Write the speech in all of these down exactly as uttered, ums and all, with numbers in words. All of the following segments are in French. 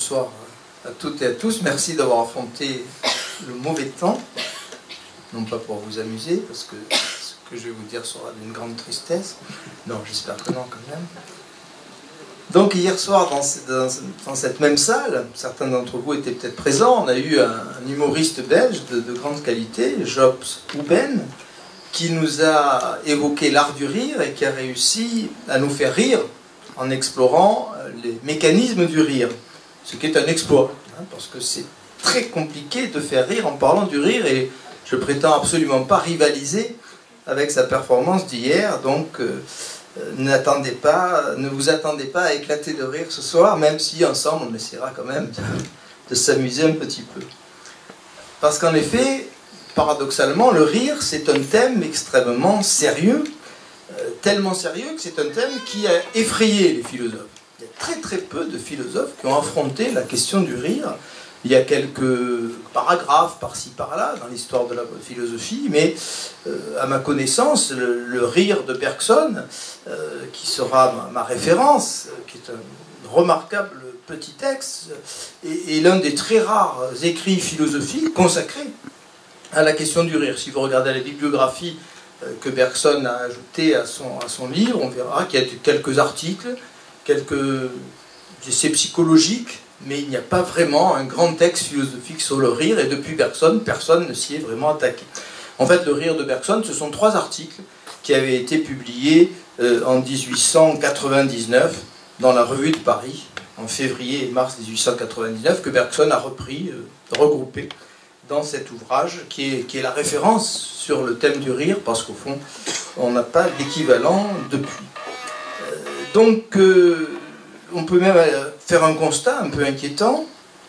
bonsoir à toutes et à tous. Merci d'avoir affronté le mauvais temps. Non pas pour vous amuser, parce que ce que je vais vous dire sera d'une grande tristesse. Non, j'espère que non quand même. Donc hier soir, dans, dans, dans cette même salle, certains d'entre vous étaient peut-être présents, on a eu un, un humoriste belge de, de grande qualité, Job Houben, qui nous a évoqué l'art du rire et qui a réussi à nous faire rire en explorant les mécanismes du rire, ce qui est un exploit, hein, parce que c'est très compliqué de faire rire en parlant du rire, et je prétends absolument pas rivaliser avec sa performance d'hier, donc euh, n'attendez pas, ne vous attendez pas à éclater de rire ce soir, même si ensemble on essaiera quand même de, de s'amuser un petit peu. Parce qu'en effet, paradoxalement, le rire c'est un thème extrêmement sérieux, euh, tellement sérieux que c'est un thème qui a effrayé les philosophes. Il y a très très peu de philosophes qui ont affronté la question du rire. Il y a quelques paragraphes par-ci par-là dans l'histoire de la philosophie, mais euh, à ma connaissance, le, le rire de Bergson, euh, qui sera ma, ma référence, euh, qui est un remarquable petit texte, est, est l'un des très rares écrits philosophiques consacrés à la question du rire. Si vous regardez la bibliographie euh, que Bergson a ajoutée à son, à son livre, on verra qu'il y a quelques articles, quelques essais psychologiques, mais il n'y a pas vraiment un grand texte philosophique sur le rire, et depuis Bergson, personne ne s'y est vraiment attaqué. En fait, le rire de Bergson, ce sont trois articles qui avaient été publiés euh, en mille huit cent quatre-vingt-dix-neuf dans la Revue de Paris, en février et mars mille huit cent quatre-vingt-dix-neuf, que Bergson a repris, euh, regroupé dans cet ouvrage, qui est, qui est la référence sur le thème du rire, parce qu'au fond, on n'a pas d'équivalent depuis. Euh, donc, euh, on peut même faire un constat un peu inquiétant.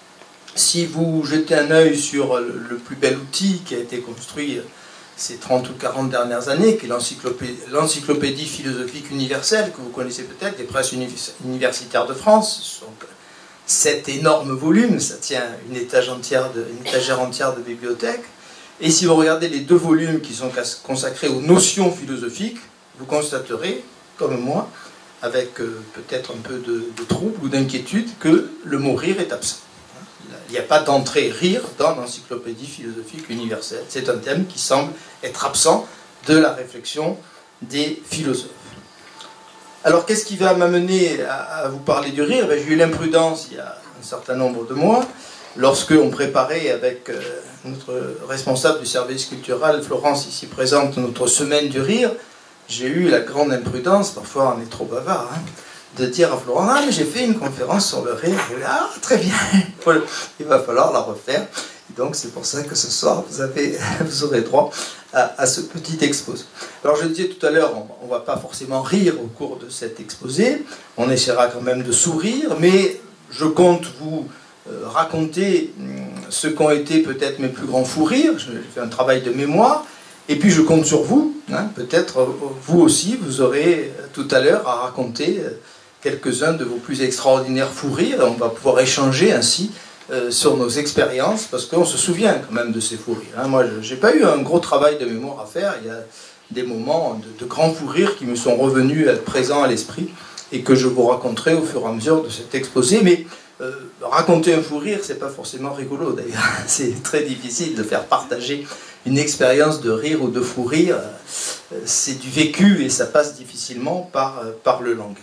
Si vous jetez un œil sur le plus bel outil qui a été construit ces trente ou quarante dernières années, qui est l'encyclopédie, l'encyclopédie philosophique universelle, que vous connaissez peut-être, des presses universitaires de France, ce sont sept énormes volumes, ça tient une, étage entière de, une étagère entière de bibliothèque. Et si vous regardez les deux volumes qui sont consacrés aux notions philosophiques, vous constaterez, comme moi, avec euh, peut-être un peu de, de trouble ou d'inquiétude, que le mot rire est absent. Il n'y a pas d'entrée rire dans l'encyclopédie philosophique universelle. C'est un thème qui semble être absent de la réflexion des philosophes. Alors qu'est-ce qui va m'amener à, à vous parler du rire? Ben, j'ai eu l'imprudence il y a un certain nombre de mois, lorsque on préparait avec euh, notre responsable du service culturel, Florence, ici présente, notre semaine du rire. J'ai eu la grande imprudence, parfois on est trop bavard, hein, de dire à Florent, ah mais j'ai fait une conférence sur le rire. Et ah très bien, il va falloir la refaire. Et donc c'est pour ça que ce soir vous, avez, vous aurez droit à, à ce petit exposé. Alors je le disais tout à l'heure, on ne va pas forcément rire au cours de cet exposé, on essaiera quand même de sourire, mais je compte vous euh, raconter hum, ce qu'ont été peut-être mes plus grands fous rires. J'ai fait un travail de mémoire. Et puis je compte sur vous, hein, peut-être vous aussi, vous aurez tout à l'heure à raconter quelques-uns de vos plus extraordinaires fous rires, et on va pouvoir échanger ainsi euh, sur nos expériences, parce qu'on se souvient quand même de ces fous rires. Hein. Moi, je n'ai pas eu un gros travail de mémoire à faire, il y a des moments de, de grands fous rires qui me sont revenus présents à l'esprit, et que je vous raconterai au fur et à mesure de cet exposé, mais euh, raconter un fou rire, c'est pas forcément rigolo d'ailleurs, c'est très difficile de faire partager une expérience de rire ou de fou rire, c'est du vécu et ça passe difficilement par, par le langage.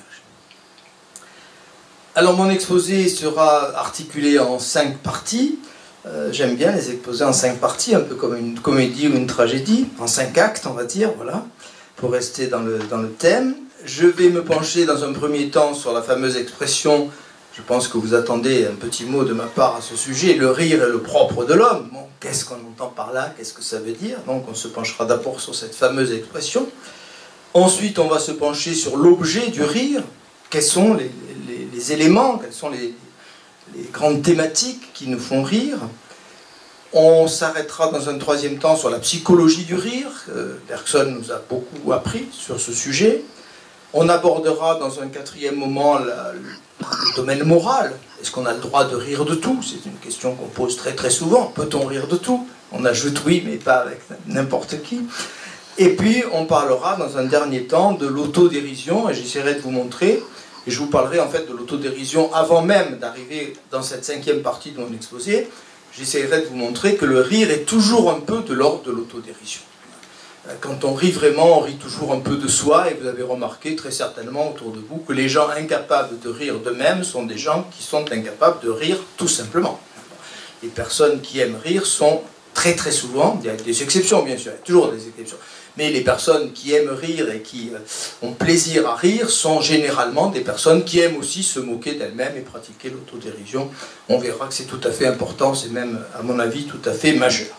Alors mon exposé sera articulé en cinq parties. Euh, J'aime bien les exposer en cinq parties, un peu comme une comédie ou une tragédie, en cinq actes on va dire, voilà, pour rester dans le, dans le thème. Je vais me pencher dans un premier temps sur la fameuse expression, je pense que vous attendez un petit mot de ma part à ce sujet, le rire est le propre de l'homme. Bon, qu'est-ce qu'on entend par là? Qu'est-ce que ça veut dire? Donc on se penchera d'abord sur cette fameuse expression. Ensuite, on va se pencher sur l'objet du rire. Quels sont les, les, les éléments, quelles sont les, les grandes thématiques qui nous font rire? On s'arrêtera dans un troisième temps sur la psychologie du rire. Euh, Bergson nous a beaucoup appris sur ce sujet. On abordera dans un quatrième moment la, le domaine moral. Est-ce qu'on a le droit de rire de tout? C'est une question qu'on pose très très souvent. Peut-on rire de tout? On ajoute oui, mais pas avec n'importe qui. Et puis on parlera dans un dernier temps de l'autodérision, et j'essaierai de vous montrer Et je vous parlerai en fait de l'autodérision avant même d'arriver dans cette cinquième partie de mon exposé. J'essaierai de vous montrer que le rire est toujours un peu de l'ordre de l'autodérision. Quand on rit vraiment, on rit toujours un peu de soi, et vous avez remarqué très certainement autour de vous que les gens incapables de rire d'eux-mêmes sont des gens qui sont incapables de rire tout simplement. Les personnes qui aiment rire sont très très souvent, il y a des exceptions bien sûr, il y a toujours des exceptions, mais les personnes qui aiment rire et qui ont plaisir à rire sont généralement des personnes qui aiment aussi se moquer d'elles-mêmes et pratiquer l'autodérision. On verra que c'est tout à fait important, c'est même à mon avis tout à fait majeur.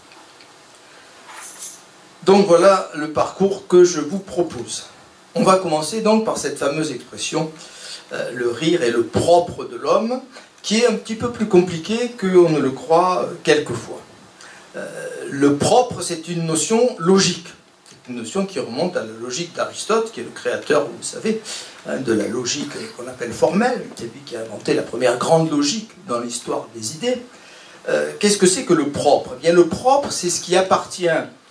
Donc voilà le parcours que je vous propose. On va commencer donc par cette fameuse expression euh, le rire est le propre de l'homme, qui est un petit peu plus compliqué qu'on ne le croit quelquefois. Euh, le propre, c'est une notion logique. C'est une notion qui remonte à la logique d'Aristote, qui est le créateur, vous le savez, hein, de la logique qu'on appelle formelle. C'est lui qui a inventé la première grande logique dans l'histoire des idées. Euh, Qu'est-ce que c'est que le propre? Eh bien, le propre, c'est ce qui appartient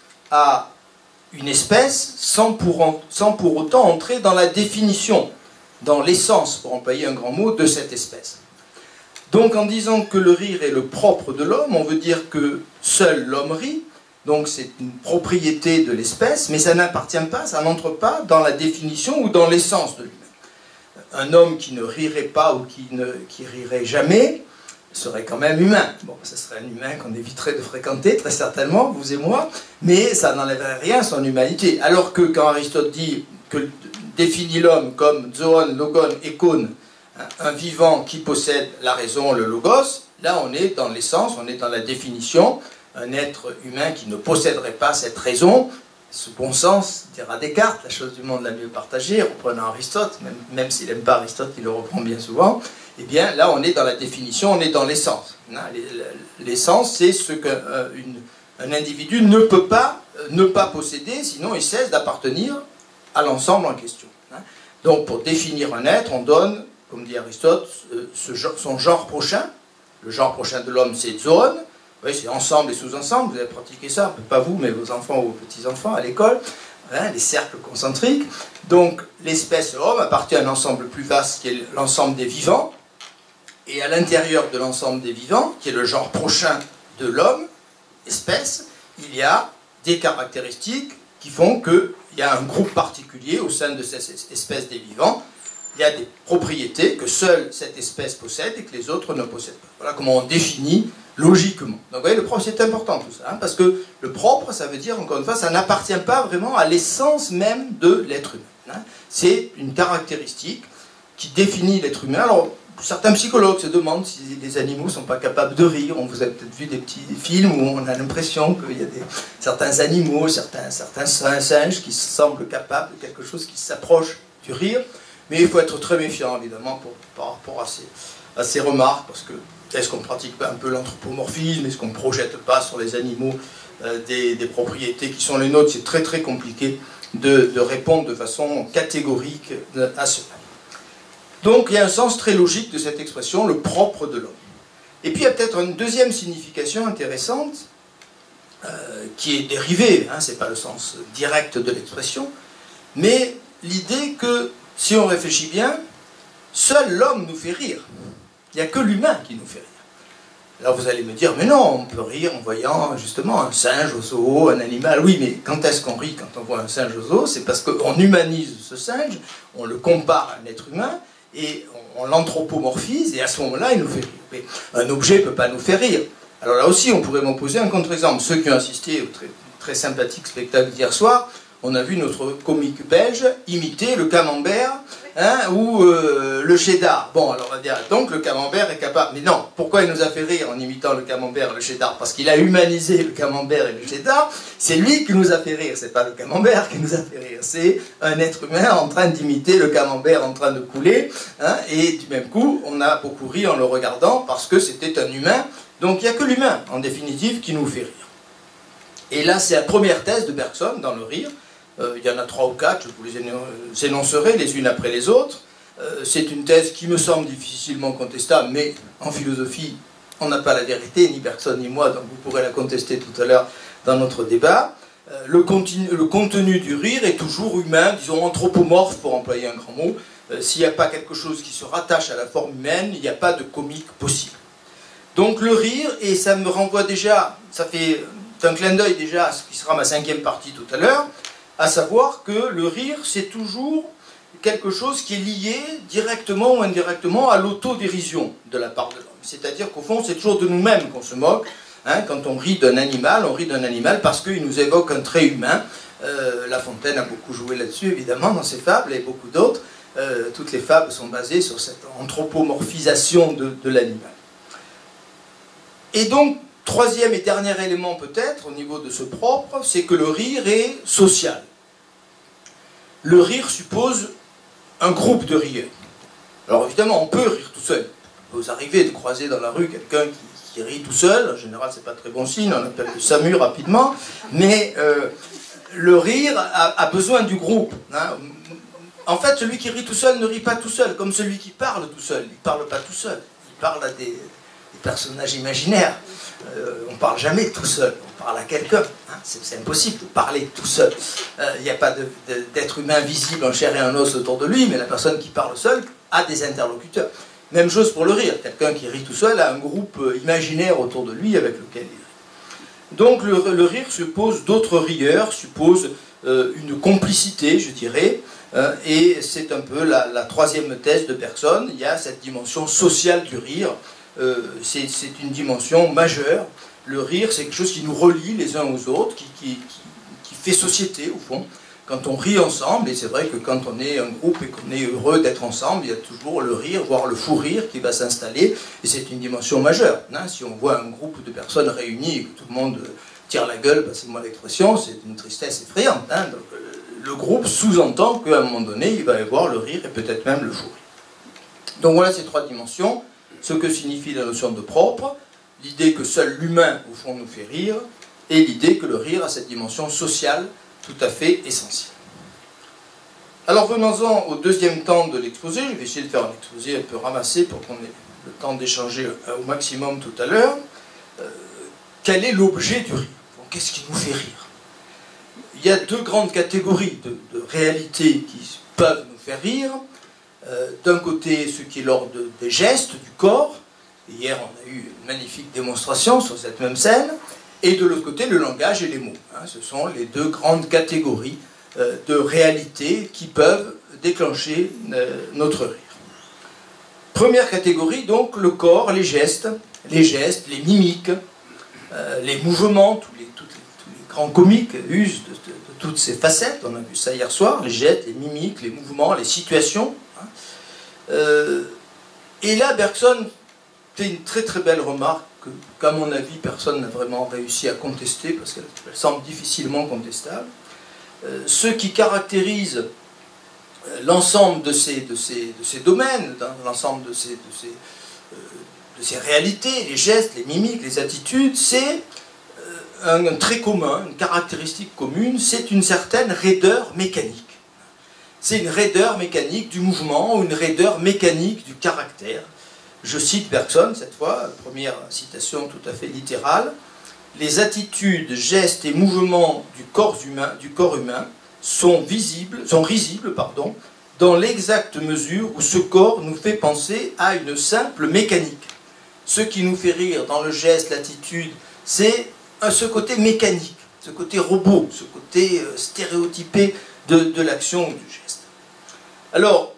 à une espèce sans pour, en, sans pour autant entrer dans la définition, dans l'essence, pour employer un grand mot, de cette espèce. Donc en disant que le rire est le propre de l'homme, on veut dire que seul l'homme rit, donc c'est une propriété de l'espèce, mais ça n'appartient pas, ça n'entre pas dans la définition ou dans l'essence de l'humain. Un homme qui ne rirait pas ou qui ne qui rirait jamais serait quand même humain. Bon, ce serait un humain qu'on éviterait de fréquenter, très certainement, vous et moi, mais ça n'enlèverait rien à son humanité. Alors que quand Aristote dit que définit l'homme comme zoon, logon, ekon, un vivant qui possède la raison, le logos, là on est dans l'essence, on est dans la définition, un être humain qui ne posséderait pas cette raison, ce bon sens, dira Descartes, la chose du monde la mieux partagée, reprenant Aristote, même, même s'il n'aime pas Aristote, il le reprend bien souvent, eh bien là on est dans la définition, on est dans l'essence. L'essence, c'est ce qu'un un individu ne peut pas ne pas posséder, sinon il cesse d'appartenir à l'ensemble en question. Donc pour définir un être, on donne, comme dit Aristote, ce genre, son genre prochain. Le genre prochain de l'homme, c'est zoon. Oui, c'est ensemble et sous-ensemble. Vous avez pratiqué ça, pas vous, mais vos enfants ou vos petits-enfants à l'école. Hein, les cercles concentriques. Donc, l'espèce homme appartient à un ensemble plus vaste qui est l'ensemble des vivants. Et à l'intérieur de l'ensemble des vivants, qui est le genre prochain de l'homme, espèce, il y a des caractéristiques qui font qu'il y a un groupe particulier au sein de cette espèce des vivants. Il y a des propriétés que seule cette espèce possède et que les autres ne possèdent pas. Voilà comment on définit logiquement. Donc vous voyez, le propre, c'est important tout ça, hein, parce que le propre, ça veut dire, encore une fois, ça n'appartient pas vraiment à l'essence même de l'être humain. Hein. C'est une caractéristique qui définit l'être humain. Alors, certains psychologues se demandent si les animaux ne sont pas capables de rire. On vous a peut-être vu des petits films où on a l'impression qu'il y a des, certains animaux, certains, certains singes qui semblent capables de quelque chose qui s'approche du rire. Mais il faut être très méfiant, évidemment, pour, par rapport à ces, à ces remarques, parce que est-ce qu'on pratique pas un peu l'anthropomorphisme, est-ce qu'on ne projette pas sur les animaux euh, des, des propriétés qui sont les nôtres? C'est très très compliqué de, de répondre de façon catégorique à cela. Donc il y a un sens très logique de cette expression, le propre de l'homme. Et puis il y a peut-être une deuxième signification intéressante, euh, qui est dérivée, hein, ce n'est pas le sens direct de l'expression, mais l'idée que, si on réfléchit bien, seul l'homme nous fait rire. Il n'y a que l'humain qui nous fait rire. Alors vous allez me dire, mais non, on peut rire en voyant justement un singe au zoo, un animal. Oui, mais quand est-ce qu'on rit quand on voit un singe au zoo? C'est parce qu'on humanise ce singe, on le compare à un être humain, et on, on l'anthropomorphise, et à ce moment-là, il nous fait rire. Mais un objet ne peut pas nous faire rire. Alors là aussi, on pourrait m'en poser un contre-exemple. Ceux qui ont assisté au très, très sympathique spectacle d'hier soir, on a vu notre comique belge imiter le camembert, hein, ou euh, le cheddar. Bon, alors on va dire, donc le camembert est capable... Mais non, pourquoi il nous a fait rire en imitant le camembert et le cheddar? Parce qu'il a humanisé le camembert et le cheddar. C'est lui qui nous a fait rire, c'est pas le camembert qui nous a fait rire. C'est un être humain en train d'imiter le camembert en train de couler. Hein, et du même coup, on a beaucoup ri en le regardant parce que c'était un humain. Donc il n'y a que l'humain, en définitive, qui nous fait rire. Et là, c'est la première thèse de Bergson dans le rire. Euh, il y en a trois ou quatre, je vous les énoncerai les unes après les autres. Euh, c'est une thèse qui me semble difficilement contestable, mais en philosophie, on n'a pas la vérité, ni Bergson ni moi, donc vous pourrez la contester tout à l'heure dans notre débat. Euh, le, continu, le contenu du rire est toujours humain, disons anthropomorphe pour employer un grand mot, Euh, S'il n'y a pas quelque chose qui se rattache à la forme humaine, il n'y a pas de comique possible. Donc le rire, et ça me renvoie déjà, ça fait un clin d'œil déjà à ce qui sera ma cinquième partie tout à l'heure, à savoir que le rire, c'est toujours quelque chose qui est lié directement ou indirectement à l'autodérision de la part de l'homme. C'est-à-dire qu'au fond, c'est toujours de nous-mêmes qu'on se moque. Hein, quand on rit d'un animal, on rit d'un animal parce qu'il nous évoque un trait humain. Euh, La Fontaine a beaucoup joué là-dessus, évidemment, dans ses fables, et beaucoup d'autres. Euh, toutes les fables sont basées sur cette anthropomorphisation de, de l'animal. Et donc, troisième et dernier élément peut-être, au niveau de ce propre, c'est que le rire est social. Le rire suppose un groupe de rieurs. Alors évidemment, on peut rire tout seul. Il peut vous arriver de croiser dans la rue quelqu'un qui, qui rit tout seul. En général, c'est pas très bon signe, on appelle le SAMU rapidement. Mais euh, le rire a, a besoin du groupe. Hein. En fait, celui qui rit tout seul ne rit pas tout seul, comme celui qui parle tout seul. Il ne parle pas tout seul. Il parle à des, des personnages imaginaires. Euh, on ne parle jamais tout seul, on parle à quelqu'un. Hein. C'est impossible de parler tout seul. Il euh, n'y a pas d'être humain visible en chair et en os autour de lui, mais la personne qui parle seule a des interlocuteurs. Même chose pour le rire. Quelqu'un qui rit tout seul a un groupe imaginaire autour de lui avec lequel il rit. Donc le, le rire suppose d'autres rieurs, suppose euh, une complicité, je dirais, euh, et c'est un peu la, la troisième thèse de Bergson. Il y a cette dimension sociale du rire. Euh, c'est une dimension majeure. Le rire, c'est quelque chose qui nous relie les uns aux autres, qui, qui, qui, qui fait société, au fond. Quand on rit ensemble, et c'est vrai que quand on est un groupe et qu'on est heureux d'être ensemble, il y a toujours le rire, voire le fou rire qui va s'installer, et c'est une dimension majeure. Hein. Si on voit un groupe de personnes réunies et que tout le monde tire la gueule, passez-moi l'expression, c'est une tristesse effrayante. Hein. Donc, le groupe sous-entend qu'à un moment donné, il va y avoir le rire et peut-être même le fou rire. Donc voilà ces trois dimensions. Ce que signifie la notion de propre, l'idée que seul l'humain, au fond, nous fait rire, et l'idée que le rire a cette dimension sociale tout à fait essentielle. Alors venons-en au deuxième temps de l'exposé. Je vais essayer de faire un exposé un peu ramassé pour qu'on ait le temps d'échanger au maximum tout à l'heure. Euh, quel est l'objet du rire? Qu'est-ce qui nous fait rire? Il y a deux grandes catégories de, de réalités qui peuvent nous faire rire. Euh, D'un côté, ce qui est l'ordre de, des gestes du corps. Hier, on a eu une magnifique démonstration sur cette même scène. Et de l'autre côté, le langage et les mots. Hein, ce sont les deux grandes catégories euh, de réalités qui peuvent déclencher euh, notre rire. Première catégorie, donc, le corps, les gestes, les gestes, les mimiques, euh, les mouvements, tous les, tous les, tous les grands comiques usent de, de, de toutes ces facettes. On a vu ça hier soir, les gestes, les mimiques, les mouvements, les situations. Hein. Euh, et là, Bergson fait une très très belle remarque qu'à mon avis, personne n'a vraiment réussi à contester, parce qu'elle semble difficilement contestable. Euh, ce qui caractérise l'ensemble de ces, de, ces, de ces domaines, l'ensemble de ces, de, ces, euh, de ces réalités, les gestes, les mimiques, les attitudes, c'est euh, un, un trait commun, une caractéristique commune, c'est une certaine raideur mécanique. C'est une raideur mécanique du mouvement, ou une raideur mécanique du caractère. Je cite Bergson, cette fois, première citation tout à fait littérale. « Les attitudes, gestes et mouvements du corps humain, du corps humain sont, visibles, sont risibles pardon, dans l'exacte mesure où ce corps nous fait penser à une simple mécanique. Ce qui nous fait rire dans le geste, l'attitude, c'est ce côté mécanique, ce côté robot, ce côté stéréotypé de, de l'action ou du geste. » Alors,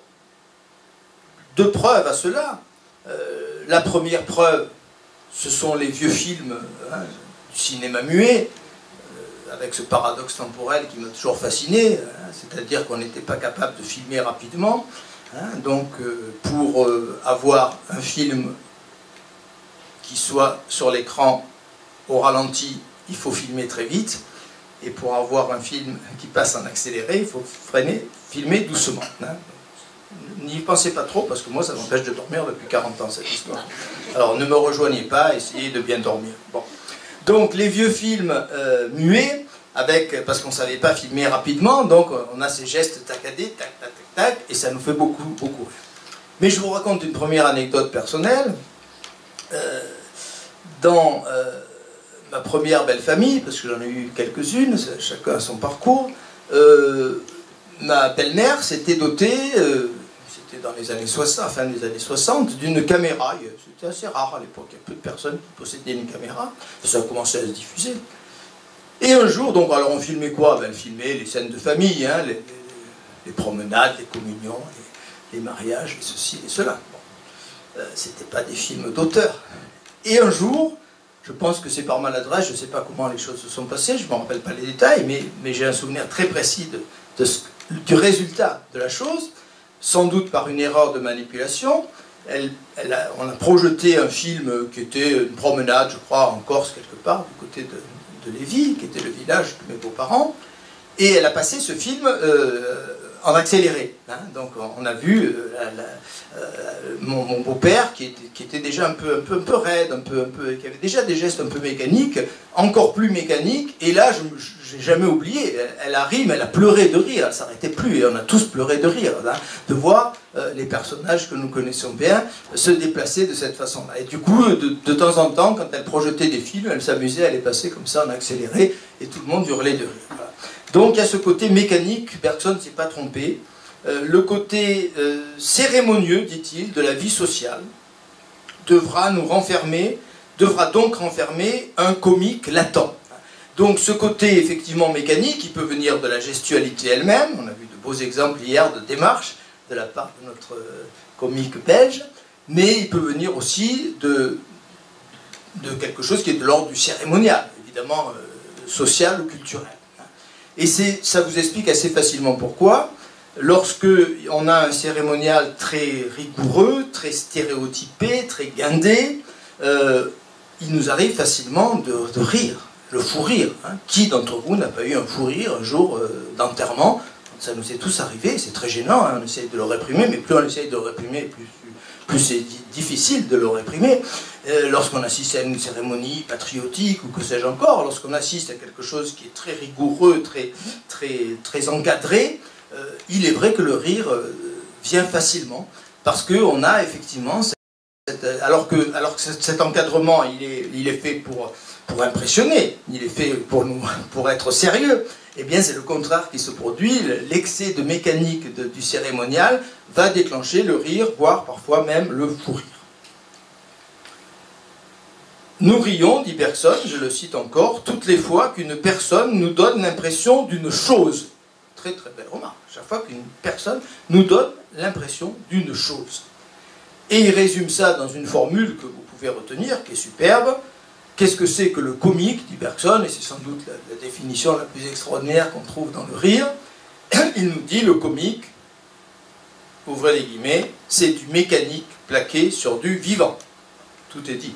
deux preuves à cela. Euh, la première preuve, ce sont les vieux films hein, du cinéma muet, euh, avec ce paradoxe temporel qui m'a toujours fasciné, hein, c'est-à-dire qu'on n'était pas capable de filmer rapidement. Hein, donc, euh, pour euh, avoir un film qui soit sur l'écran au ralenti, il faut filmer très vite, et pour avoir un film qui passe en accéléré, il faut freiner, filmer doucement. Hein. N'y pensez pas trop, parce que moi, ça m'empêche de dormir depuis quarante ans, cette histoire. Alors, ne me rejoignez pas, essayez de bien dormir. Bon. Donc, les vieux films euh, muets, avec, parce qu'on ne savait pas filmer rapidement, donc on a ces gestes taccadés, tac, tac, tac, tac, et ça nous fait beaucoup, beaucoup rire. Mais je vous raconte une première anecdote personnelle. Euh, dans euh, ma première belle famille, parce que j'en ai eu quelques-unes, chacun a son parcours, euh, ma belle-mère s'était dotée, euh, c'était dans les années soixante, fin des années soixante, d'une caméra. C'était assez rare à l'époque, il y a peu de personnes qui possédaient une caméra. Ça a commencé à se diffuser. Et un jour, donc, alors on filmait quoi? Ben, on filmait les scènes de famille, hein, les, les, les promenades, les communions, les, les mariages, et ceci et cela. Bon. Euh, c'était pas des films d'auteur. Et un jour, je pense que c'est par maladresse, je ne sais pas comment les choses se sont passées, je ne me rappelle pas les détails, mais, mais j'ai un souvenir très précis de, de ce, du résultat de la chose, sans doute par une erreur de manipulation. Elle, elle a, on a projeté un film qui était une promenade, je crois, en Corse, quelque part, du côté de, de Lévis, qui était le village de mes beaux-parents, et elle a passé ce film euh, en accéléré. Hein. Donc on a vu euh, la, la, euh, mon, mon beau-père qui était, qui était déjà un peu, un, peu, un peu raide, un peu, un peu, qui avait déjà des gestes un peu mécaniques, encore plus mécaniques, et là je n'ai jamais oublié, elle, elle a ri, mais elle a pleuré de rire, elle ne s'arrêtait plus, et on a tous pleuré de rire, hein, de voir euh, les personnages que nous connaissons bien se déplacer de cette façon-là. Et du coup, de, de temps en temps, quand elle projetait des films, elle s'amusait à les passer comme ça en accéléré, et tout le monde hurlait de rire. Voilà. Donc il y a ce côté mécanique, personne ne s'est pas trompé. Euh, le côté euh, cérémonieux, dit-il, de la vie sociale devra nous renfermer, devra donc renfermer un comique latent. Donc ce côté effectivement mécanique, il peut venir de la gestualité elle-même, on a vu de beaux exemples hier de démarche de la part de notre euh, comique belge, mais il peut venir aussi de, de quelque chose qui est de l'ordre du cérémonial, évidemment euh, social ou culturel. Et ça vous explique assez facilement pourquoi. Lorsque on a un cérémonial très rigoureux, très stéréotypé, très guindé, euh, il nous arrive facilement de, de rire, le fou rire. Hein. Qui d'entre vous n'a pas eu un fou rire un jour euh, d'enterrement? Ça nous est tous arrivé, c'est très gênant, hein. On essaye de le réprimer, mais plus on essaye de le réprimer, plus, plus c'est difficile de le réprimer. Euh, lorsqu'on assiste à une cérémonie patriotique, ou que sais-je encore, lorsqu'on assiste à quelque chose qui est très rigoureux, très, très, très encadré, euh, il est vrai que le rire euh, vient facilement, parce qu'on a effectivement, cette, cette, alors, que, alors que cet encadrement, il est, il est fait pour, pour impressionner, il est fait pour, nous, pour être sérieux, eh bien c'est le contraire qui se produit. L'excès de mécanique de, du cérémonial va déclencher le rire, voire parfois même le fou rire. Nous rions, dit Bergson, je le cite encore, toutes les fois qu'une personne nous donne l'impression d'une chose. Très très belle remarque. Chaque fois qu'une personne nous donne l'impression d'une chose. Et il résume ça dans une formule que vous pouvez retenir, qui est superbe. Qu'est-ce que c'est que le comique, dit Bergson, et c'est sans doute la, la définition la plus extraordinaire qu'on trouve dans le rire. Il nous dit, le comique, ouvrez les guillemets, c'est du mécanique plaqué sur du vivant. Tout est dit.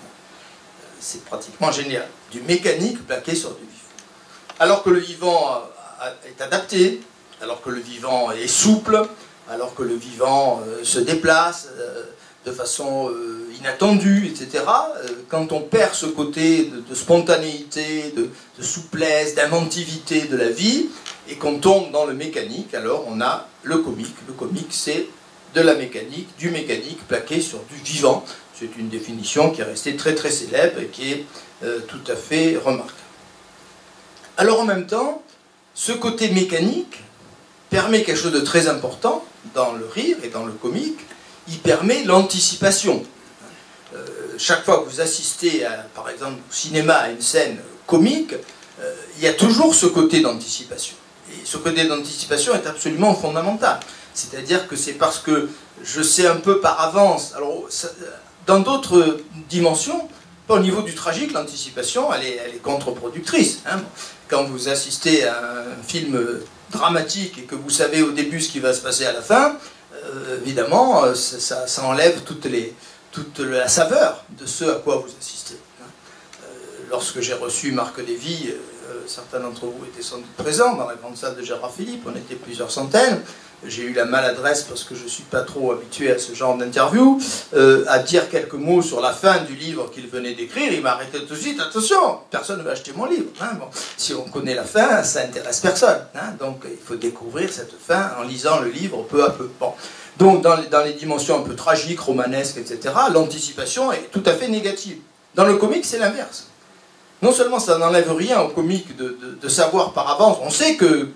C'est pratiquement génial. Du mécanique plaqué sur du vivant. Alors que le vivant est adapté, alors que le vivant est souple, alors que le vivant se déplace de façon inattendue, et cetera, quand on perd ce côté de, de spontanéité, de, de souplesse, d'inventivité de la vie, et qu'on tombe dans le mécanique, alors on a le comique. Le comique, c'est de la mécanique, du mécanique plaqué sur du vivant. C'est une définition qui est restée très très célèbre et qui est euh, tout à fait remarquable. Alors en même temps, ce côté mécanique permet quelque chose de très important dans le rire et dans le comique, il permet l'anticipation. Euh, chaque fois que vous assistez, à, par exemple au cinéma, à une scène comique, euh, il y a toujours ce côté d'anticipation. Et ce côté d'anticipation est absolument fondamental. C'est-à-dire que c'est parce que je sais un peu par avance, alors ça, dans d'autres dimensions, pas au niveau du tragique, l'anticipation, elle est, elle est contre-productrice. Hein. Quand vous assistez à un film dramatique et que vous savez au début ce qui va se passer à la fin, euh, évidemment, ça, ça, ça enlève toute, les, toute la saveur de ce à quoi vous assistez. Hein. Euh, lorsque j'ai reçu Marc Lévy, euh, certains d'entre vous étaient sans doute présents dans la grande salle de Gérard Philippe, on était plusieurs centaines. J'ai eu la maladresse, parce que je ne suis pas trop habitué à ce genre d'interview, euh, à dire quelques mots sur la fin du livre qu'il venait d'écrire. Il m'a arrêté tout de suite. Attention, personne ne va acheter mon livre. Hein. Bon, si on connaît la fin, ça n'intéresse personne. Hein. Donc il faut découvrir cette fin en lisant le livre peu à peu. Bon. Donc dans les, dans les dimensions un peu tragiques, romanesques, et cetera, l'anticipation est tout à fait négative. Dans le comique, c'est l'inverse. Non seulement ça n'enlève rien au comique de, de, de savoir par avance, on sait que, que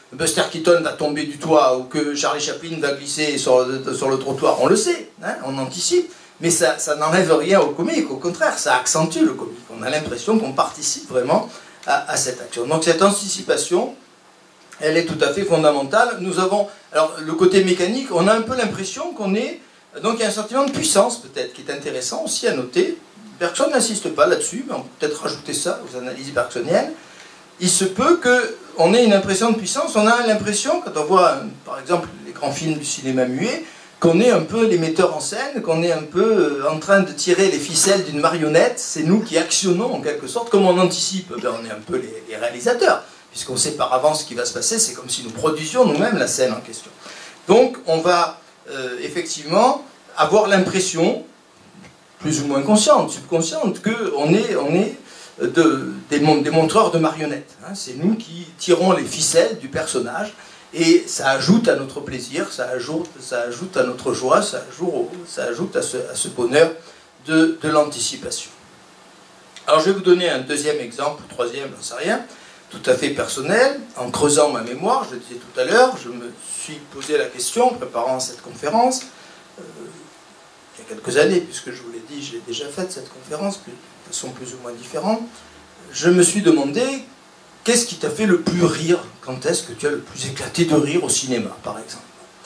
Buster Keaton va tomber du toit ou que Charlie Chaplin va glisser sur le, sur le trottoir, on le sait, hein, on anticipe, mais ça, ça n'enlève rien au comique, au contraire, ça accentue le comique. On a l'impression qu'on participe vraiment à, à cette action. Donc cette anticipation, elle est tout à fait fondamentale. Nous avons, alors le côté mécanique, on a un peu l'impression qu'on est, donc il y a un sentiment de puissance peut-être qui est intéressant aussi à noter. Bergson n'insiste pas là-dessus, mais on peut peut-être rajouter ça aux analyses bergsoniennes. Il se peut qu'on ait une impression de puissance. On a l'impression, quand on voit par exemple les grands films du cinéma muet, qu'on est un peu les metteurs en scène, qu'on est un peu en train de tirer les ficelles d'une marionnette. C'est nous qui actionnons en quelque sorte, comme on anticipe, ben, on est un peu les, les réalisateurs. Puisqu'on sait par avance ce qui va se passer, c'est comme si nous produisions nous-mêmes la scène en question. Donc on va euh, effectivement avoir l'impression, plus ou moins consciente, subconsciente, qu'on est, on est de, des, des montreurs de marionnettes. Hein. C'est nous qui tirons les ficelles du personnage, et ça ajoute à notre plaisir, ça ajoute, ça ajoute à notre joie, ça ajoute, ça ajoute à, ce, à ce bonheur de, de l'anticipation. Alors je vais vous donner un deuxième exemple, ou troisième, j'en sais rien, tout à fait personnel. En creusant ma mémoire, je le disais tout à l'heure, je me suis posé la question, en préparant cette conférence, euh, il y a quelques années, puisque je vous l'ai dit, j'ai déjà fait cette conférence, de façon plus ou moins différente, je me suis demandé, qu'est-ce qui t'a fait le plus rire? Quand est-ce que tu as le plus éclaté de rire au cinéma, par exemple?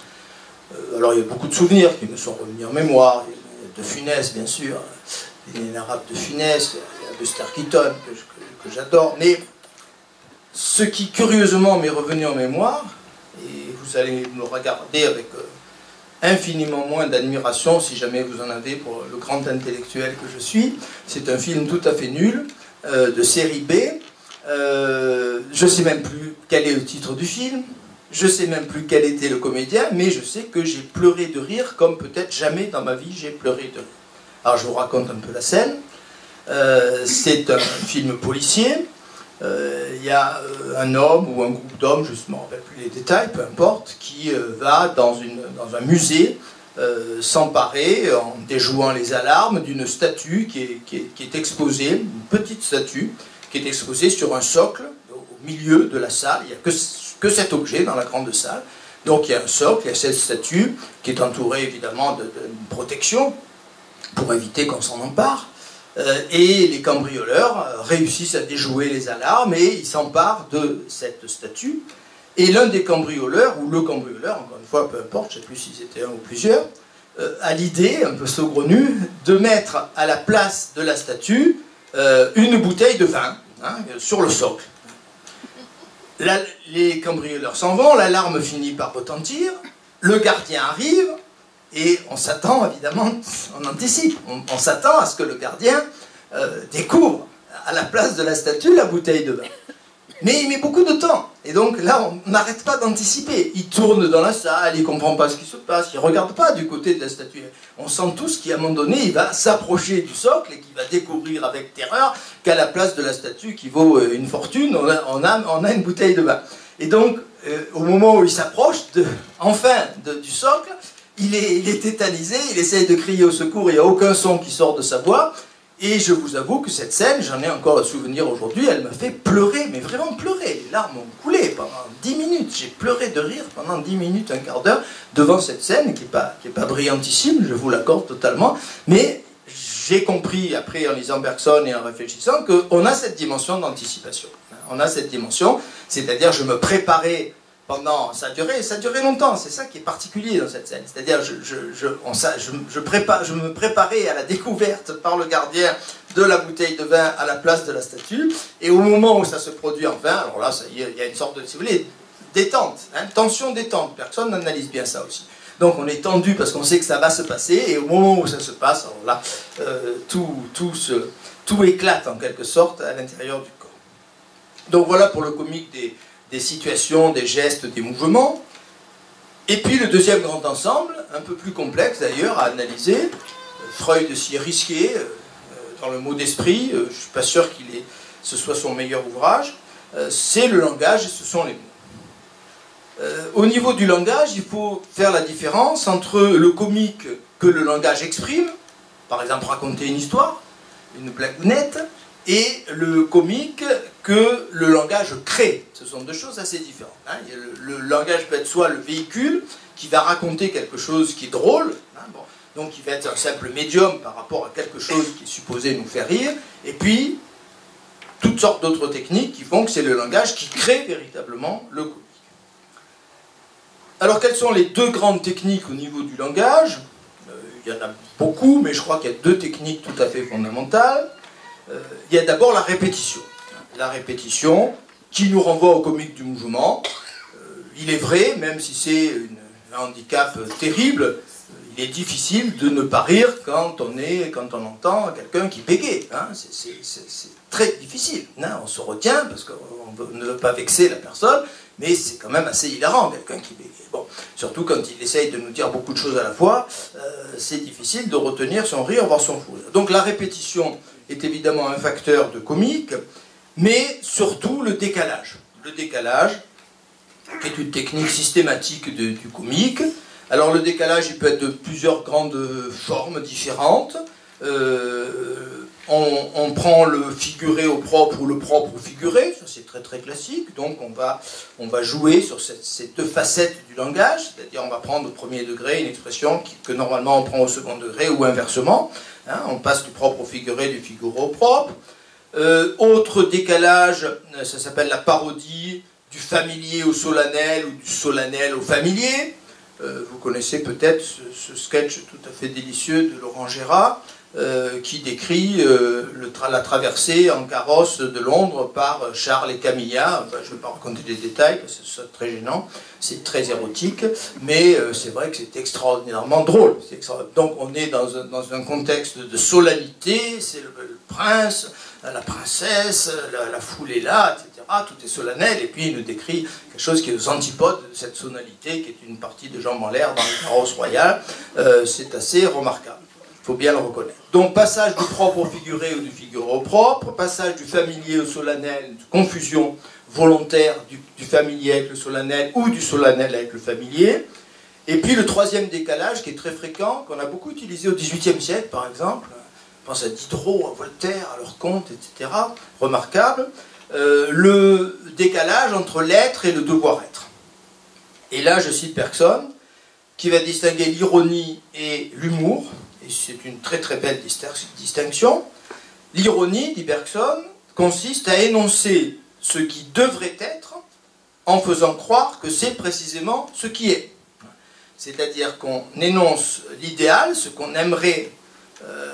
euh, Alors il y a beaucoup de souvenirs qui me sont revenus en mémoire, il y a De Funès, bien sûr, l'inénarrable De Funès, il y a Buster Keaton, que, que, que j'adore, mais ce qui curieusement m'est revenu en mémoire, et vous allez me regarder avec euh, infiniment moins d'admiration si jamais vous en avez pour le grand intellectuel que je suis, c'est un film tout à fait nul, euh, de série B, euh, je ne sais même plus quel est le titre du film, je ne sais même plus quel était le comédien, mais je sais que j'ai pleuré de rire comme peut-être jamais dans ma vie j'ai pleuré de rire. Alors je vous raconte un peu la scène, euh, c'est un film policier. Il euh, y a euh, un homme ou un groupe d'hommes, je ne me rappelle plus les détails, peu importe, qui euh, va dans, une, dans un musée euh, s'emparer, en déjouant les alarmes, d'une statue qui est, qui, est, qui est exposée, une petite statue, qui est exposée sur un socle au milieu de la salle. Il n'y a que, que cet objet dans la grande salle. Donc il y a un socle, il y a cette statue qui est entourée évidemment d'une protection pour éviter qu'on s'en empare. Euh, et les cambrioleurs euh, réussissent à déjouer les alarmes et ils s'emparent de cette statue. Et l'un des cambrioleurs, ou le cambrioleur, encore une fois, peu importe, je ne sais plus si c'était un ou plusieurs, euh, a l'idée, un peu saugrenue, de mettre à la place de la statue euh, une bouteille de vin, hein, sur le socle. La, les cambrioleurs s'en vont, l'alarme finit par retentir, le gardien arrive, et on s'attend, évidemment, on anticipe, on, on s'attend à ce que le gardien euh, découvre à la place de la statue la bouteille de vin. Mais il met beaucoup de temps, et donc là on n'arrête pas d'anticiper. Il tourne dans la salle, il ne comprend pas ce qui se passe, il ne regarde pas du côté de la statue. On sent tous qu'à un moment donné, il va s'approcher du socle et qu'il va découvrir avec terreur qu'à la place de la statue qui vaut une fortune, on a, on a, on a une bouteille de vin. Et donc, euh, au moment où il s'approche, enfin, de, du socle, Il est, il est tétanisé, il essaye de crier au secours, il n'y a aucun son qui sort de sa voix. Et je vous avoue que cette scène, j'en ai encore le souvenir aujourd'hui, elle m'a fait pleurer, mais vraiment pleurer. Les larmes ont coulé pendant dix minutes. J'ai pleuré de rire pendant dix minutes, un quart d'heure, devant cette scène qui n'est pas, qui est pas brillantissime, je vous l'accorde totalement. Mais j'ai compris, après en lisant Bergson et en réfléchissant, qu'on a cette dimension d'anticipation. On a cette dimension, c'est-à-dire je me préparais pendant, ça a duré, ça a duré longtemps, c'est ça qui est particulier dans cette scène. C'est-à-dire, je, je, je, on, ça, je, je, prépare, je me préparais à la découverte par le gardien de la bouteille de vin à la place de la statue, et au moment où ça se produit enfin, alors là, ça, il y a une sorte de, si vous voulez, détente, hein, tension détente, personne n'analyse bien ça aussi. Donc on est tendu parce qu'on sait que ça va se passer, et au moment où ça se passe, alors là, euh, tout, tout, se, tout éclate en quelque sorte à l'intérieur du corps. Donc voilà pour le comique des... des situations, des gestes, des mouvements. Et puis le deuxième grand ensemble, un peu plus complexe d'ailleurs à analyser, Freud s'y est risqué, euh, dans le mot d'esprit, euh, je ne suis pas sûr qu'il ait, ce soit son meilleur ouvrage, euh, c'est le langage et ce sont les mots. Euh, au niveau du langage, il faut faire la différence entre le comique que le langage exprime, par exemple raconter une histoire, une blagounette, et le comique que le langage crée. Ce sont deux choses assez différentes. Hein. Le, le langage peut être soit le véhicule qui va raconter quelque chose qui est drôle, hein, bon, donc il va être un simple médium par rapport à quelque chose qui est supposé nous faire rire, et puis toutes sortes d'autres techniques qui font que c'est le langage qui crée véritablement le comique. Alors quelles sont les deux grandes techniques au niveau du langage? euh, Il y en a beaucoup, mais je crois qu'il y a deux techniques tout à fait fondamentales. Euh, il y a d'abord la répétition. La répétition qui nous renvoie au comique du mouvement. Euh, il est vrai, même si c'est un handicap terrible, il est difficile de ne pas rire quand on, est, quand on entend quelqu'un qui bégaye. Hein. C'est très difficile. Hein. On se retient parce qu'on ne veut pas vexer la personne, mais c'est quand même assez hilarant, quelqu'un qui bégaye. Bon, surtout quand il essaye de nous dire beaucoup de choses à la fois, euh, c'est difficile de retenir son rire, voire son fou rire. Donc la répétition est évidemment un facteur de comique, mais surtout le décalage. Le décalage, qui est une technique systématique de, du comique. Alors le décalage, il peut être de plusieurs grandes formes différentes. Euh, on, on prend le figuré au propre ou le propre au figuré, ça c'est très très classique. Donc on va, on va jouer sur cette, ces deux facettes du langage, c'est-à-dire on va prendre au premier degré une expression qui, que normalement on prend au second degré ou inversement. Hein, on passe du propre au figuré, du figuré au propre. Euh, autre décalage, ça s'appelle la parodie, du familier au solennel ou du solennel au familier. Euh, vous connaissez peut-être ce, ce sketch tout à fait délicieux de Laurent Gérard euh, qui décrit euh, le tra la traversée en carrosse de Londres par Charles et Camilla. Enfin, je ne vais pas raconter les détails parce que c'est très gênant, c'est très érotique, mais euh, c'est vrai que c'est extraordinairement drôle. Extra... Donc on est dans un, dans un contexte de solennité, c'est le, le prince, la princesse, la, la foule est là, et cetera. Tout est solennel, et puis il nous décrit quelque chose qui est aux antipodes de cette sonalité, qui est une partie de jambes en l'air dans le carrosse royal. Euh, c'est assez remarquable, il faut bien le reconnaître. Donc passage du propre au figuré ou du figuré au propre, passage du familier au solennel, confusion volontaire du, du familier avec le solennel ou du solennel avec le familier. Et puis le troisième décalage qui est très fréquent, qu'on a beaucoup utilisé au dix-huitième siècle par exemple, je pense à Diderot, à Voltaire, à leur conte, et cetera, remarquable, euh, le décalage entre l'être et le devoir-être. Et là, je cite Bergson, qui va distinguer l'ironie et l'humour, et c'est une très très belle distinction. L'ironie, dit Bergson, consiste à énoncer ce qui devrait être en faisant croire que c'est précisément ce qui est. C'est-à-dire qu'on énonce l'idéal, ce qu'on aimerait euh,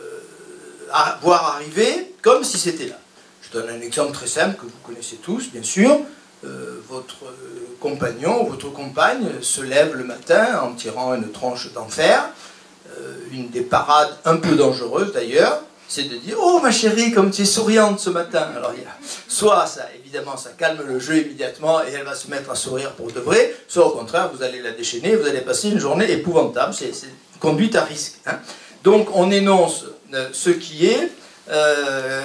à voir arriver comme si c'était là. Je donne un exemple très simple que vous connaissez tous, bien sûr. Euh, votre compagnon ou votre compagne se lève le matin en tirant une tranche d'enfer. Euh, une des parades un peu dangereuses d'ailleurs, c'est de dire « Oh ma chérie, comme tu es souriante ce matin !» Alors il y a soit ça, évidemment, ça calme le jeu immédiatement et elle va se mettre à sourire pour de vrai, soit au contraire, vous allez la déchaîner, vous allez passer une journée épouvantable. C'est une conduite à risque. Hein. Donc on énonce ce qui est, euh,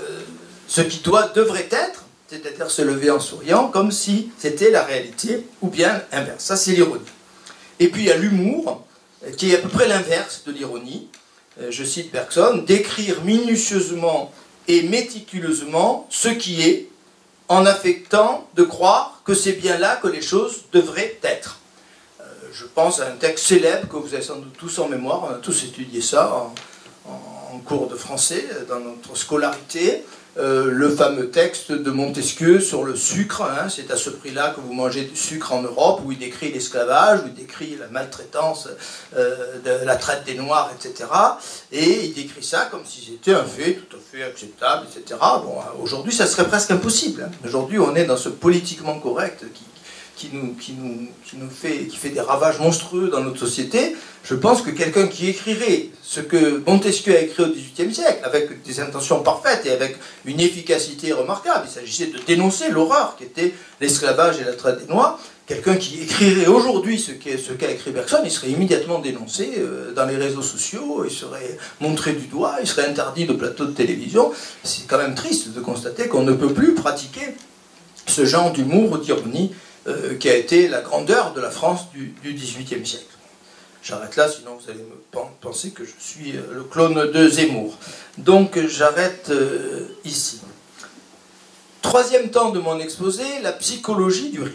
ce qui doit, devrait être, c'est-à-dire se lever en souriant, comme si c'était la réalité, ou bien inverse. Ça, c'est l'ironie. Et puis il y a l'humour, qui est à peu près l'inverse de l'ironie. Je cite Bergson, décrire minutieusement et méticuleusement ce qui est, en affectant de croire que c'est bien là que les choses devraient être. Euh, je pense à un texte célèbre que vous avez sans doute tous en mémoire, on a tous étudié ça en, en, en cours de français, dans notre scolarité, euh, le fameux texte de Montesquieu sur le sucre, hein, c'est à ce prix-là que vous mangez du sucre en Europe, où il décrit l'esclavage, où il décrit la maltraitance, euh, de la traite des Noirs, et cetera. Et il décrit ça comme si c'était un fait tout à fait acceptable, et cetera. Bon, aujourd'hui, ça serait presque impossible. Hein. Aujourd'hui, on est dans ce politiquement correct qui, qui, nous, qui, nous, qui nous fait, qui fait des ravages monstrueux dans notre société. Je pense que quelqu'un qui écrirait ce que Montesquieu a écrit au dix-huitième siècle, avec des intentions parfaites et avec une efficacité remarquable, il s'agissait de dénoncer l'horreur qui était l'esclavage et la traite des Noirs, quelqu'un qui écrirait aujourd'hui ce qu'a ce qu'a écrit Bergson, il serait immédiatement dénoncé euh, dans les réseaux sociaux, il serait montré du doigt, il serait interdit de plateau de télévision. C'est quand même triste de constater qu'on ne peut plus pratiquer ce genre d'humour ou d'ironie euh, qui a été la grandeur de la France du, du dix-huitième siècle. J'arrête là, sinon vous allez me penser que je suis le clone de Zemmour. Donc j'arrête euh, ici. Troisième Troisième temps de mon exposé, la psychologie du rire.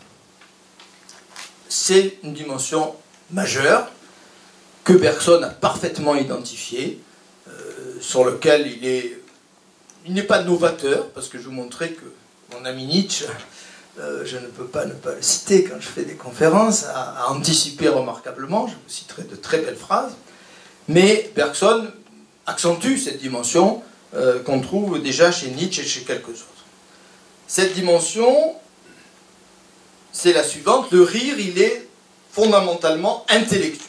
C'est une dimension majeure que Bergson a parfaitement identifiée, euh, sur lequel il est, il n'est pas novateur, parce que je vous montrais que mon ami Nietzsche, euh, je ne peux pas ne pas le citer quand je fais des conférences, a, a anticipé remarquablement, je vous citerai de très belles phrases, mais Bergson accentue cette dimension euh, qu'on trouve déjà chez Nietzsche et chez quelques autres. Cette dimension, c'est la suivante, le rire, il est fondamentalement intellectuel.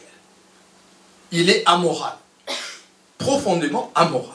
Il est amoral, profondément amoral.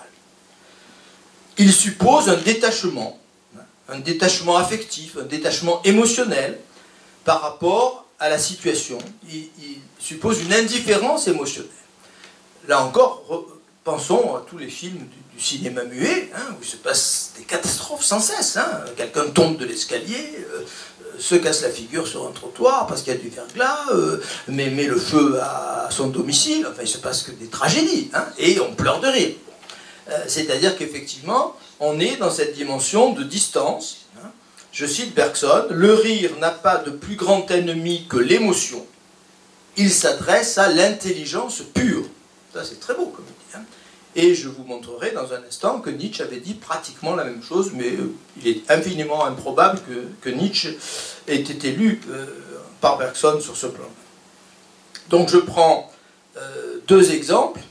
Il suppose un détachement, un détachement affectif, un détachement émotionnel par rapport à la situation. Il, il suppose une indifférence émotionnelle. Là encore, pensons à tous les films du, du cinéma muet, hein, où il se passe des catastrophes sans cesse. Hein. Quelqu'un tombe de l'escalier, euh, se casse la figure sur un trottoir parce qu'il y a du verglas, euh, met, met le feu à son domicile, enfin il se passe que des tragédies, hein, et on pleure de rire. Euh, C'est-à-dire qu'effectivement, on est dans cette dimension de distance. Hein. Je cite Bergson, « Le rire n'a pas de plus grand ennemi que l'émotion. Il s'adresse à l'intelligence pure. » Ça c'est très beau comme il dit. Hein. Et je vous montrerai dans un instant que Nietzsche avait dit pratiquement la même chose, mais euh, il est infiniment improbable que, que Nietzsche ait été lu euh, par Bergson sur ce plan. Donc je prends euh, deux exemples.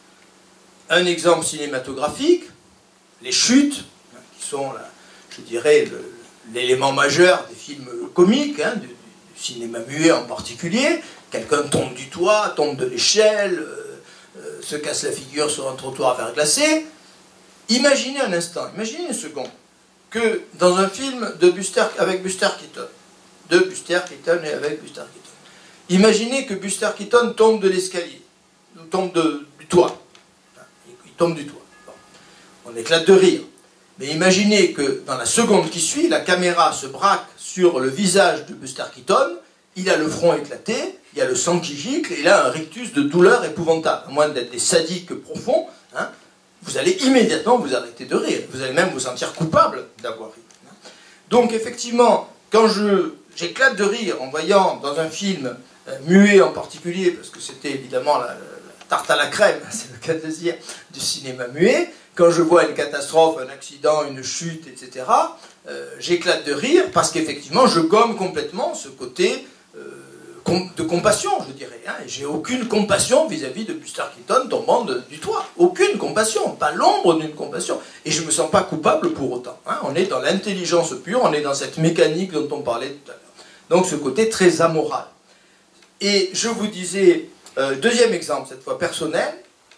Un exemple cinématographique, les chutes, hein, qui sont, là, je dirais, l'élément majeur des films comiques, hein, du, du cinéma muet en particulier. Quelqu'un tombe du toit, tombe de l'échelle, euh, euh, se casse la figure sur un trottoir verglacé. Imaginez un instant, imaginez une seconde, que dans un film de Buster, avec Buster Keaton, de Buster Keaton et avec Buster Keaton, imaginez que Buster Keaton tombe de l'escalier, tombe de, du toit. Il tombe du toit. Bon. On éclate de rire. Mais imaginez que dans la seconde qui suit, la caméra se braque sur le visage de Buster Keaton, il a le front éclaté, il y a le sang qui gicle, et il a un rictus de douleur épouvantable. À moins d'être des sadiques profonds, hein, vous allez immédiatement vous arrêter de rire. Vous allez même vous sentir coupable d'avoir ri. Donc effectivement, quand je, j'éclate de rire en voyant dans un film euh, muet en particulier, parce que c'était évidemment la, la tarte à la crème, c'est le cas de dire, du cinéma muet, quand je vois une catastrophe, un accident, une chute, et cetera, euh, j'éclate de rire parce qu'effectivement, je gomme complètement ce côté euh, com de compassion, je dirais. Hein, et j'ai aucune compassion vis-à-vis de Buster Keaton tombant de, du toit. Aucune compassion, pas l'ombre d'une compassion. Et je ne me sens pas coupable pour autant. Hein, on est dans l'intelligence pure, on est dans cette mécanique dont on parlait tout à l'heure. Donc ce côté très amoral. Et je vous disais, euh, deuxième exemple, cette fois personnel,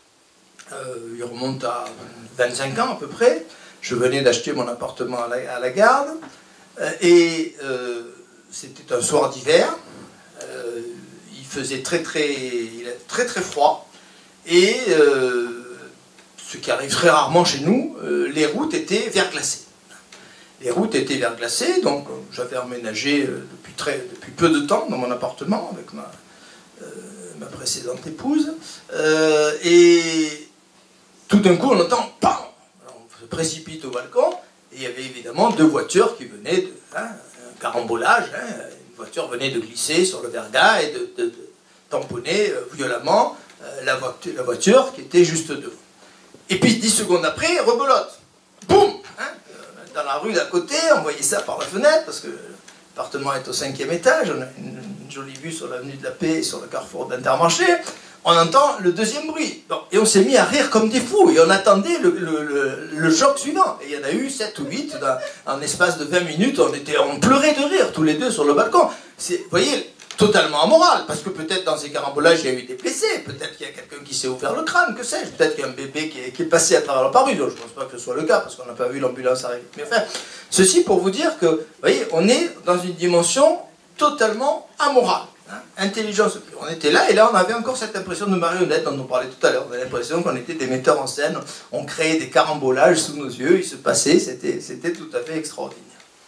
euh, il remonte à vingt-cinq ans à peu près, je venais d'acheter mon appartement à la, à la Garde, euh, et euh, c'était un soir d'hiver, euh, il faisait très très, il a très très froid, et euh, ce qui arrive très rarement chez nous, euh, les routes étaient verglacées. Les routes étaient verglacées, donc j'avais emménagé depuis, très, depuis peu de temps dans mon appartement avec ma, euh, ma précédente épouse, euh, et tout d'un coup on entend « PAM !» On se précipite au balcon, et il y avait évidemment deux voitures qui venaient de, hein, un carambolage, hein, une voiture venait de glisser sur le verglas et de, de, de tamponner euh, violemment euh, la, voiture, la voiture qui était juste devant. Et puis dix secondes après, rebelote. Boum, hein, dans la rue d'à côté, on voyait ça par la fenêtre, parce que l'appartement est au cinquième étage, on a une, une jolie vue sur l'avenue de la Paix et sur le carrefour d'Intermarché. On entend le deuxième bruit. Bon, et on s'est mis à rire comme des fous, et on attendait le, le, le, le choc suivant. Et il y en a eu sept ou huit, dans, en espace de vingt minutes, on, était, on pleurait de rire, tous les deux sur le balcon. Vous voyez, totalement amoral, parce que peut-être dans ces carambolages, il y a eu des blessés, peut-être qu'il y a quelqu'un qui s'est ouvert le crâne, que sais-je, peut-être qu'il y a un bébé qui est, qui est passé à travers la parure. Je ne pense pas que ce soit le cas, parce qu'on n'a pas vu l'ambulance arriver. Mais enfin, ceci pour vous dire que, vous voyez, on est dans une dimension totalement amorale. Hein, intelligence. On était là, et là on avait encore cette impression de marionnette dont on parlait tout à l'heure. On avait l'impression qu'on était des metteurs en scène, on créait des carambolages sous nos yeux, il se passait, c'était tout à fait extraordinaire.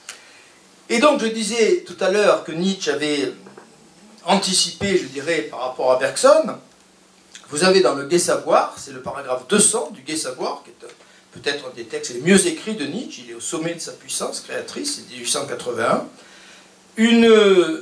Et donc je disais tout à l'heure que Nietzsche avait anticipé, je dirais, par rapport à Bergson. Vous avez dans le Gai Savoir, c'est le paragraphe deux cents du Gai Savoir, qui est un peut-être un des textes les mieux écrits de Nietzsche, il est au sommet de sa puissance créatrice, c'est mille huit cent quatre-vingt-un. Une euh,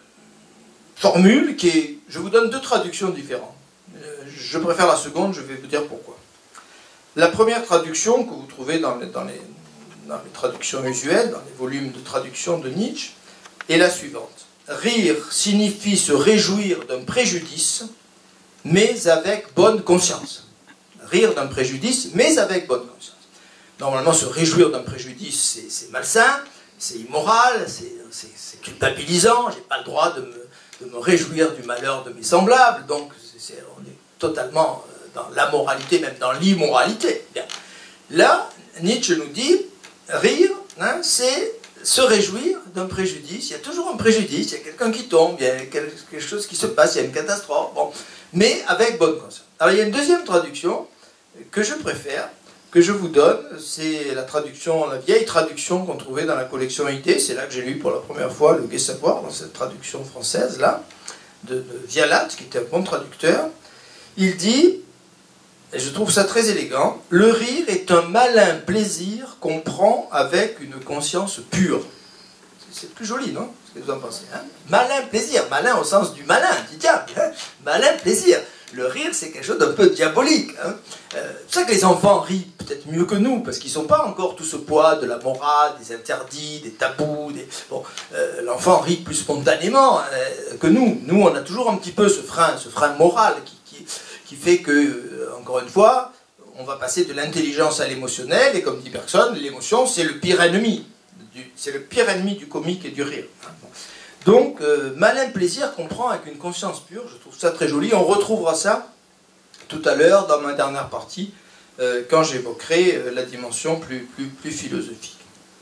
formule qui est... Je vous donne deux traductions différentes. Euh, je préfère la seconde, je vais vous dire pourquoi. La première traduction que vous trouvez dans les, dans les, dans les traductions usuelles, dans les volumes de traduction de Nietzsche, est la suivante. Rire signifie se réjouir d'un préjudice, mais avec bonne conscience. Rire d'un préjudice, mais avec bonne conscience. Normalement, se réjouir d'un préjudice, c'est malsain, c'est immoral, c'est culpabilisant, j'ai pas le droit de me, de me réjouir du malheur de mes semblables, donc c est, on est totalement dans la moralité, même dans l'immoralité. Là, Nietzsche nous dit, rire, hein, c'est se réjouir d'un préjudice. Il y a toujours un préjudice, il y a quelqu'un qui tombe, il y a quelque chose qui se passe, il y a une catastrophe, bon, mais avec bonne conscience. Alors il y a une deuxième traduction que je préfère, que je vous donne, c'est la traduction, la vieille traduction qu'on trouvait dans la collection Idées, c'est là que j'ai lu pour la première fois le Gai Savoir, dans cette traduction française-là, de, de Vialat, qui était un bon traducteur. Il dit, et je trouve ça très élégant, « Le rire est un malin plaisir qu'on prend avec une conscience pure. » C'est plus joli, non? Ce que vous en pensez, hein? Malin plaisir, malin au sens du malin, du diable, hein? Malin plaisir. Le rire, c'est quelque chose d'un peu diabolique. Hein. Euh, c'est ça que les enfants rient peut-être mieux que nous, parce qu'ils ne sont pas encore tout ce poids de la morale, des interdits, des tabous. Des... Bon, euh, l'enfant rit plus spontanément euh, que nous. Nous, on a toujours un petit peu ce frein, ce frein moral qui, qui, qui fait que, euh, encore une fois, on va passer de l'intelligence à l'émotionnel, et comme dit Bergson, l'émotion, c'est le pire ennemi. C'est le pire ennemi du comique et du rire. Hein. Bon. Donc, euh, malin plaisir qu'on prend avec une conscience pure, je trouve ça très joli. On retrouvera ça tout à l'heure dans ma dernière partie, euh, quand j'évoquerai euh, la dimension plus, plus, plus philosophique.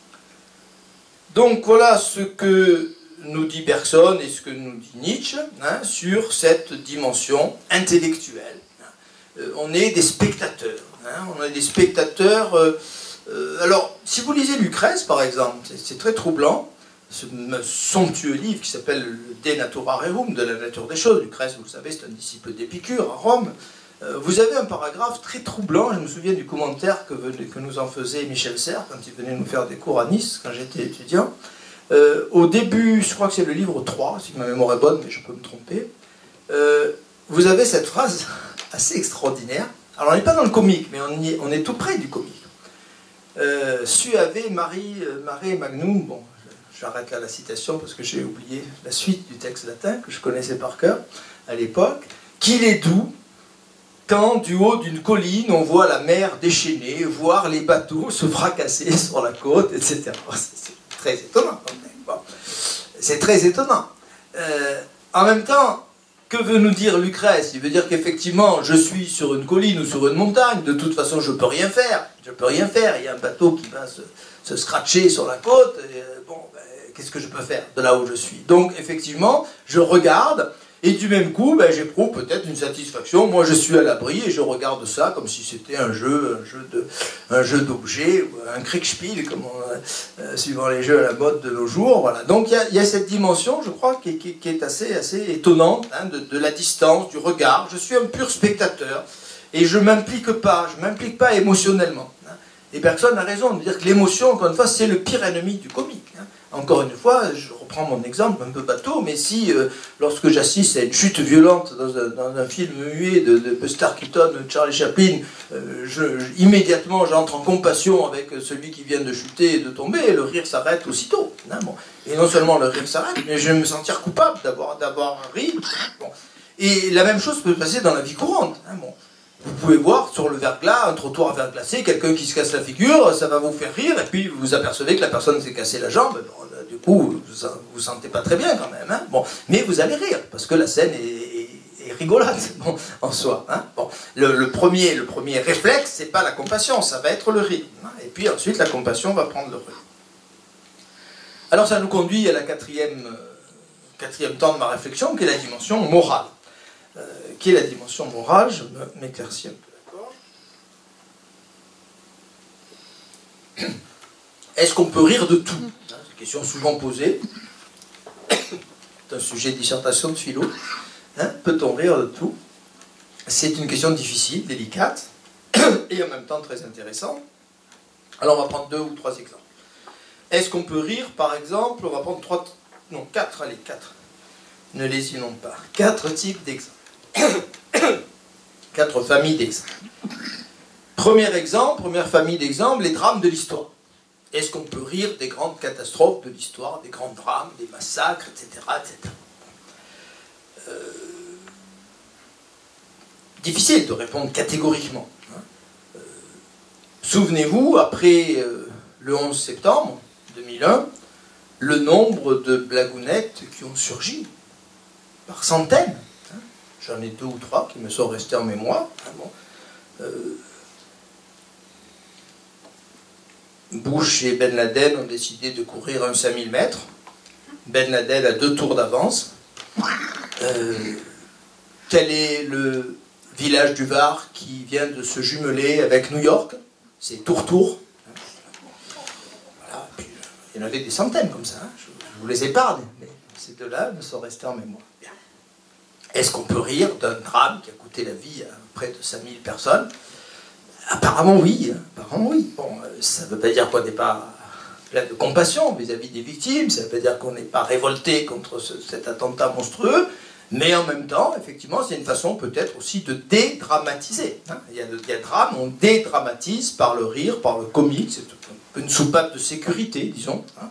Donc voilà ce que nous dit Bergson et ce que nous dit Nietzsche hein, sur cette dimension intellectuelle. Euh, on est des spectateurs. Hein, on est des spectateurs... Euh, euh, alors, si vous lisez Lucrèce, par exemple, c'est très troublant. Ce somptueux livre qui s'appelle le De Natura Rerum, de la nature des choses. Lucrèce, vous le savez, c'est un disciple d'Épicure à Rome. Euh, vous avez un paragraphe très troublant, je me souviens du commentaire que, que nous en faisait Michel Serres quand il venait nous faire des cours à Nice, quand j'étais étudiant. Euh, au début, je crois que c'est le livre trois, si ma mémoire est bonne, mais je peux me tromper, euh, vous avez cette phrase assez extraordinaire. Alors on n'est pas dans le comique, mais on, y est, on est tout près du comique. Euh, Suave Marie, Mare Magnum, bon, j'arrête là la citation parce que j'ai oublié la suite du texte latin que je connaissais par cœur à l'époque. Qu'il est doux quand du haut d'une colline on voit la mer déchaînée, voir les bateaux se fracasser sur la côte, et cetera. C'est très étonnant. Bon. C'est très étonnant. Euh, en même temps, que veut nous dire Lucrèce? Il veut dire qu'effectivement, je suis sur une colline ou sur une montagne, de toute façon je ne peux rien faire. Je ne peux rien faire, il y a un bateau qui va se, se scratcher sur la côte, et, euh, bon, ben, qu'est-ce que je peux faire de là où je suis? Donc effectivement, je regarde, et du même coup, ben, j'éprouve peut-être une satisfaction. Moi je suis à l'abri, et je regarde ça comme si c'était un jeu, un jeu de, un jeu d'objets, ou un Kriegspiel, comme on, euh, suivant les jeux à la mode de nos jours. Voilà. Donc il y a, y a cette dimension, je crois, qui, qui, qui est assez, assez étonnante, hein, de, de la distance, du regard. Je suis un pur spectateur, et je ne m'implique pas, je ne m'implique pas émotionnellement. Hein. Et Bergson a raison de dire que l'émotion, encore une fois, c'est le pire ennemi du comique. Hein. Encore une fois, je reprends mon exemple un peu bateau, mais si, euh, lorsque j'assiste à une chute violente dans un, dans un film muet de, de Buster Keaton, de Charlie Chaplin, euh, je, je, immédiatement j'entre en compassion avec celui qui vient de chuter et de tomber, et le rire s'arrête aussitôt. Hein, bon. Et non seulement le rire s'arrête, mais je vais me sentir coupable d'avoir d'avoir ri. Bon. Et la même chose peut se passer dans la vie courante. Hein, bon. Vous pouvez voir sur le verglas, un trottoir verglacé, quelqu'un qui se casse la figure, ça va vous faire rire, et puis vous vous apercevez que la personne s'est cassé la jambe, bon, du coup, vous vous sentez pas très bien quand même, hein, bon, mais vous allez rire, parce que la scène est, est, est rigolote, bon, en soi. Hein, bon. le, le, premier, le premier réflexe, c'est pas la compassion, ça va être le rire, hein, et puis ensuite la compassion va prendre le rire. Alors ça nous conduit à la quatrième, euh, quatrième temps de ma réflexion, qui est la dimension morale. Euh, qui est la dimension morale, je m'éclaircis un peu, d'accord. Est-ce qu'on peut rire de tout? C'est une question souvent posée. C'est un sujet de dissertation de philo. Hein, peut-on rire de tout? C'est une question difficile, délicate. et en même temps très intéressant. Alors on va prendre deux ou trois exemples. Est-ce qu'on peut rire, par exemple, on va prendre trois, non, quatre, allez, quatre. Ne les inondons pas. Quatre types d'exemples. Quatre familles d'exemples. Premier exemple, première famille d'exemples, les drames de l'histoire. Est-ce qu'on peut rire des grandes catastrophes de l'histoire, des grands drames, des massacres, et cetera, et cetera. Euh, difficile de répondre catégoriquement. Hein. Euh, Souvenez-vous, après euh, le onze septembre deux mille un, le nombre de blagounettes qui ont surgi, par centaines. Hein. J'en ai deux ou trois qui me sont restés en mémoire. Hein, bon. euh, Bush et Ben Laden ont décidé de courir un cinq mille mètres. Ben Laden a deux tours d'avance. Euh, quel est le village du Var qui vient de se jumeler avec New York? C'est Tour-Tour. Voilà, puis, il y en avait des centaines comme ça. Hein. Je, je vous les épargne, mais ces deux-là me sont restés en mémoire. Est-ce qu'on peut rire d'un drame qui a coûté la vie à près de cinq mille personnes? Apparemment oui, apparemment oui. Bon, ça ne veut pas dire qu'on n'est pas plein de compassion vis-à-vis des victimes, ça ne veut pas dire qu'on n'est pas révolté contre ce, cet attentat monstrueux, mais en même temps, effectivement, c'est une façon peut-être aussi de dédramatiser. Hein. Il y a le il y a drame, on dédramatise par le rire, par le comique, c'est un peu une soupape de sécurité, disons. Hein.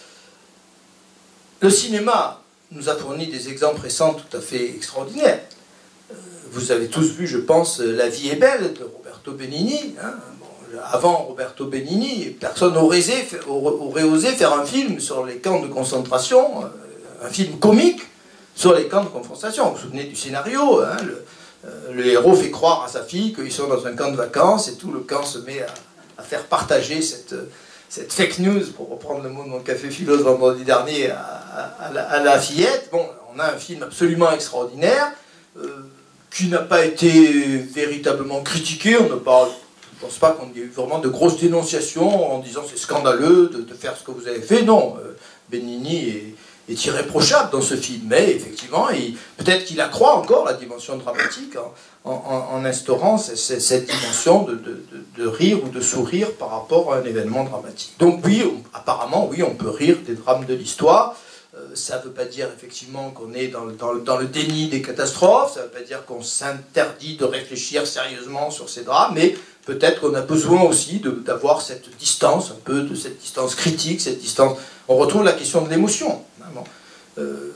Le cinéma nous a fourni des exemples récents tout à fait extraordinaires. Vous avez tous vu, je pense, La vie est belle de Roberto Benigni. Hein. Bon, avant Roberto Benigni, personne n'aurait osé, aurait osé faire un film sur les camps de concentration, un film comique sur les camps de concentration. Vous vous souvenez du scénario, hein, le, euh, le héros fait croire à sa fille qu'ils sont dans un camp de vacances et tout le camp se met à, à faire partager cette, cette fake news, pour reprendre le mot de mon café philo de vendredi dernier, à, à, à, la, à la fillette. Bon, on a un film absolument extraordinaire, euh, qui n'a pas été véritablement critiqué. On ne parle, je ne pense pas qu'on ait eu vraiment de grosses dénonciations en disant c'est scandaleux de, de faire ce que vous avez fait. Non, euh, Benigni est, est irréprochable dans ce film, mais effectivement, peut-être qu'il accroît encore la dimension dramatique en, en, en instaurant cette, cette dimension de, de, de, de rire ou de sourire par rapport à un événement dramatique. Donc oui, on, apparemment, oui, on peut rire des drames de l'histoire. Ça ne veut pas dire effectivement qu'on est dans le, dans, le, dans le déni des catastrophes, ça ne veut pas dire qu'on s'interdit de réfléchir sérieusement sur ces drames, mais peut-être qu'on a besoin aussi d'avoir cette distance, un peu de cette distance critique, cette distance... On retrouve la question de l'émotion. Bon. Euh,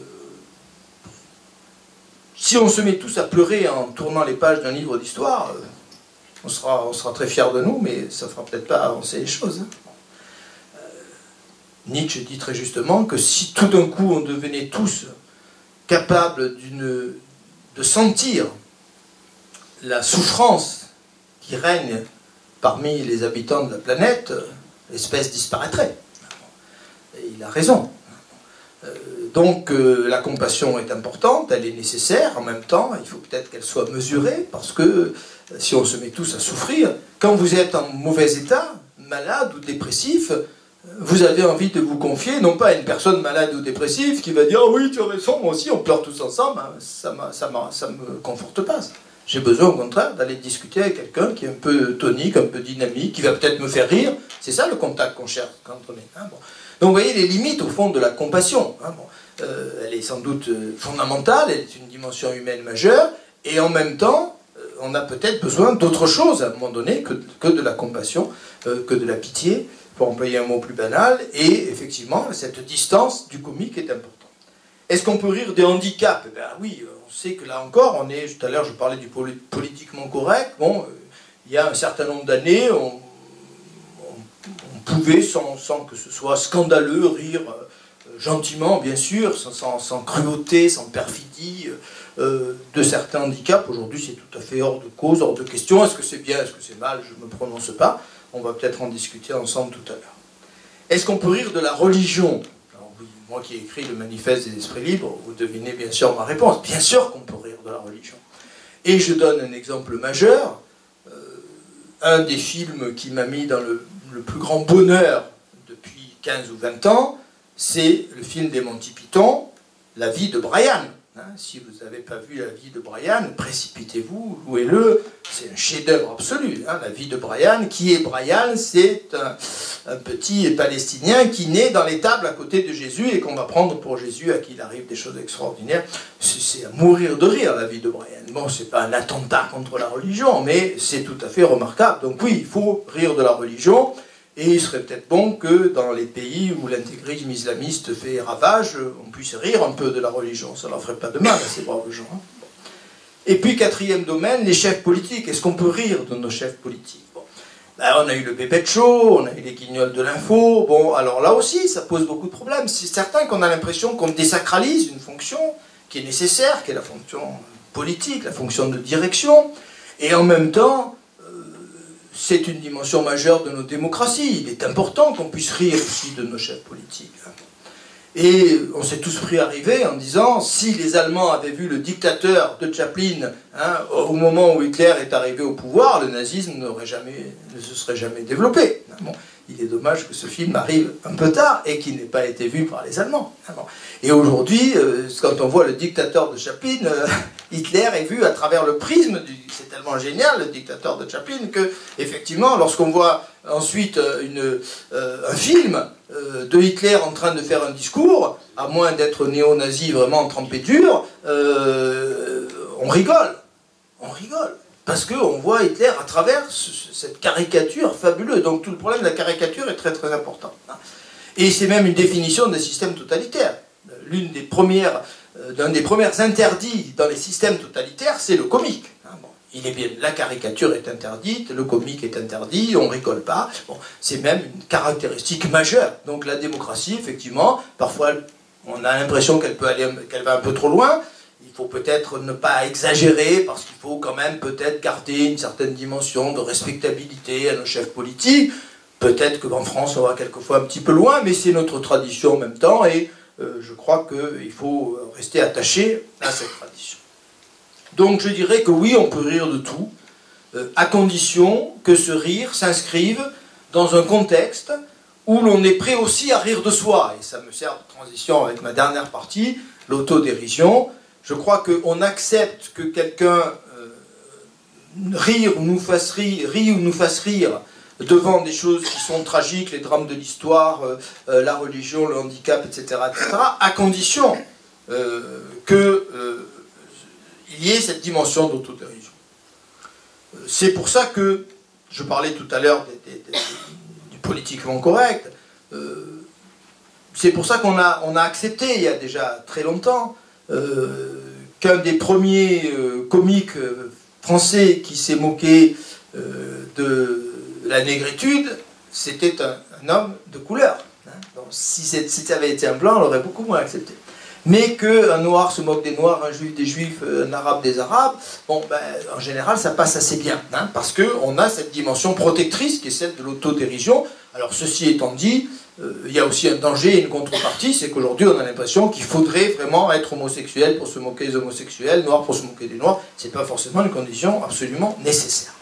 si on se met tous à pleurer en tournant les pages d'un livre d'histoire, on sera, on sera très fiers de nous, mais ça ne fera peut-être pas avancer les choses. Hein. Nietzsche dit très justement que si tout d'un coup on devenait tous capables d'une, de sentir la souffrance qui règne parmi les habitants de la planète, l'espèce disparaîtrait. Et il a raison. Donc la compassion est importante, elle est nécessaire, en même temps il faut peut-être qu'elle soit mesurée, parce que si on se met tous à souffrir, quand vous êtes en mauvais état, malade ou dépressif, vous avez envie de vous confier, non pas à une personne malade ou dépressive qui va dire oh « oui, tu as raison, moi aussi, on pleure tous ensemble », ça ne me conforte pas. J'ai besoin, au contraire, d'aller discuter avec quelqu'un qui est un peu tonique, un peu dynamique, qui va peut-être me faire rire. C'est ça le contact qu'on cherche quand on est... Hein, bon. Donc vous voyez les limites, au fond, de la compassion. Hein, bon. euh, elle est sans doute fondamentale, elle est une dimension humaine majeure, et en même temps, on a peut-être besoin d'autre chose, à un moment donné, que, que de la compassion, euh, que de la pitié, pour employer un mot plus banal, et effectivement, cette distance du comique est importante. Est-ce qu'on peut rire des handicaps? Eh bien oui, on sait que là encore, on est, tout à l'heure je parlais du politiquement correct, bon, il y a un certain nombre d'années, on, on, on pouvait, sans, sans que ce soit scandaleux, rire euh, gentiment, bien sûr, sans, sans, sans cruauté, sans perfidie, euh, de certains handicaps. Aujourd'hui, c'est tout à fait hors de cause, hors de question. Est-ce que c'est bien, est-ce que c'est mal? Je ne me prononce pas. On va peut-être en discuter ensemble tout à l'heure. Est-ce qu'on peut rire de la religion? Alors oui, moi qui ai écrit le manifeste des esprits libres, vous devinez bien sûr ma réponse. Bien sûr qu'on peut rire de la religion. Et je donne un exemple majeur. Euh, un des films qui m'a mis dans le, le plus grand bonheur depuis quinze ou vingt ans, c'est le film des Monty Python, La vie de Brian. Hein, si vous n'avez pas vu la vie de Brian, précipitez-vous, louez-le, c'est un chef-d'œuvre absolu. Hein, la vie de Brian, qui est Brian? C'est un, un petit Palestinien qui naît dans l'étable à côté de Jésus et qu'on va prendre pour Jésus, à qui il arrive des choses extraordinaires. C'est à mourir de rire, la vie de Brian. Bon, c'est pas un attentat contre la religion, mais c'est tout à fait remarquable. Donc oui, il faut rire de la religion. Et il serait peut-être bon que dans les pays où l'intégrisme islamiste fait ravage, on puisse rire un peu de la religion. Ça ne leur ferait pas de mal à ces braves gens. Et puis, quatrième domaine, les chefs politiques. Est-ce qu'on peut rire de nos chefs politiques? Bon. Ben, on a eu le Bébête Show, on a eu les guignols de l'info. Bon, alors là aussi, ça pose beaucoup de problèmes. C'est certain qu'on a l'impression qu'on désacralise une fonction qui est nécessaire, qui est la fonction politique, la fonction de direction. Et en même temps, c'est une dimension majeure de nos démocraties. Il est important qu'on puisse rire aussi de nos chefs politiques. Et on s'est tous pris à rêver en disant, si les Allemands avaient vu le dictateur de Chaplin, hein, au moment où Hitler est arrivé au pouvoir, le nazisme n'aurait jamais, ne se serait jamais développé. Bon, il est dommage que ce film arrive un peu tard et qu'il n'ait pas été vu par les Allemands. Et aujourd'hui, quand on voit le dictateur de Chaplin, Hitler est vu à travers le prisme du... C'est tellement génial, le dictateur de Chaplin, que, effectivement, lorsqu'on voit ensuite une, euh, un film euh, de Hitler en train de faire un discours, à moins d'être néo-nazi vraiment trempé dur, euh, on rigole. On rigole. Parce qu'on voit Hitler à travers ce, cette caricature fabuleuse. Donc tout le problème de la caricature est très très important. Et c'est même une définition d'un système totalitaire. L'une des premières, euh, d'un des premiers interdits dans les systèmes totalitaires, c'est le comique. Bon, il est bien, la caricature est interdite, le comique est interdit, on ne rigole pas. Bon, c'est même une caractéristique majeure. Donc la démocratie, effectivement, parfois on a l'impression qu'elle peut aller, qu'elle va un peu trop loin. Il faut peut-être ne pas exagérer, parce qu'il faut quand même peut-être garder une certaine dimension de respectabilité à nos chefs politiques. Peut-être qu'en France, on va quelquefois un petit peu loin, mais c'est notre tradition en même temps, et euh, je crois qu'il faut rester attaché à cette tradition. Donc je dirais que oui, on peut rire de tout, euh, à condition que ce rire s'inscrive dans un contexte où l'on est prêt aussi à rire de soi. Et ça me sert de transition avec ma dernière partie, l'autodérision. Je crois qu'on accepte que quelqu'un euh, rire ou nous fasse rire, rie ou nous fasse rire devant des choses qui sont tragiques, les drames de l'histoire, euh, euh, la religion, le handicap, et cetera, et cetera, à condition euh, qu'il euh, y ait cette dimension d'autodérision. C'est pour ça que, je parlais tout à l'heure des, des, des, du politiquement correct, euh, c'est pour ça qu'on a, on a accepté, il y a déjà très longtemps, Euh, qu'un des premiers euh, comiques euh, français qui s'est moqué euh, de la négritude, c'était un, un homme de couleur. Hein. Donc, si, si ça avait été un blanc, on l'aurait beaucoup moins accepté. Mais qu'un noir se moque des noirs, un juif des juifs, un arabe des arabes, bon, ben, en général, ça passe assez bien. Hein, parce qu'on a cette dimension protectrice qui est celle de l'autodérision. Alors, ceci étant dit, euh, il y a aussi un danger et une contrepartie, c'est qu'aujourd'hui, on a l'impression qu'il faudrait vraiment être homosexuel pour se moquer des homosexuels, noir pour se moquer des noirs. Ce n'est pas forcément une condition absolument nécessaire.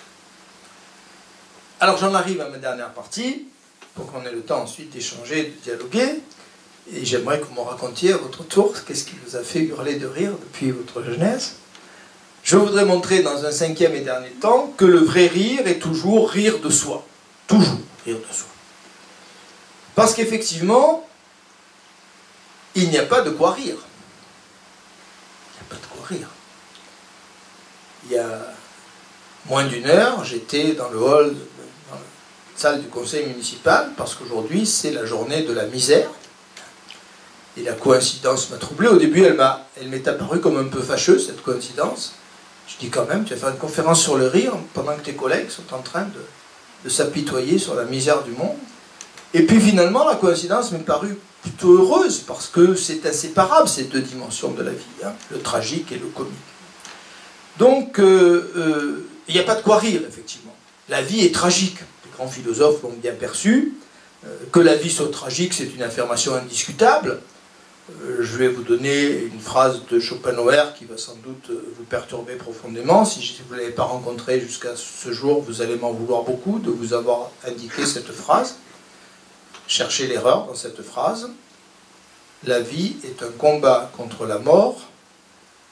Alors, j'en arrive à ma dernière partie, pour qu'on ait le temps ensuite d'échanger, de dialoguer. Et j'aimerais que vous me racontiez à votre tour qu'est-ce qui vous a fait hurler de rire depuis votre jeunesse. Je voudrais montrer dans un cinquième et dernier temps que le vrai rire est toujours rire de soi. Toujours rire de soi. Parce qu'effectivement, il n'y a pas de quoi rire. Il n'y a pas de quoi rire. Il y a moins d'une heure, j'étais dans le hall, dans la salle du conseil municipal, parce qu'aujourd'hui, c'est la journée de la misère. Et la coïncidence m'a troublé. Au début, elle m'a, elle m'est apparue comme un peu fâcheuse, cette coïncidence. Je dis quand même, tu vas faire une conférence sur le rire pendant que tes collègues sont en train de, de s'apitoyer sur la misère du monde. Et puis finalement, la coïncidence m'est parue plutôt heureuse, parce que c'est inséparable, ces deux dimensions de la vie, hein, le tragique et le comique. Donc, euh, euh, il n'y a pas de quoi rire, effectivement. La vie est tragique. Les grands philosophes l'ont bien perçu. Euh, que la vie soit tragique, c'est une affirmation indiscutable. Je vais vous donner une phrase de Schopenhauer qui va sans doute vous perturber profondément. Si vous ne l'avez pas rencontré jusqu'à ce jour, vous allez m'en vouloir beaucoup de vous avoir indiqué cette phrase. Cherchez l'erreur dans cette phrase. La vie est un combat contre la mort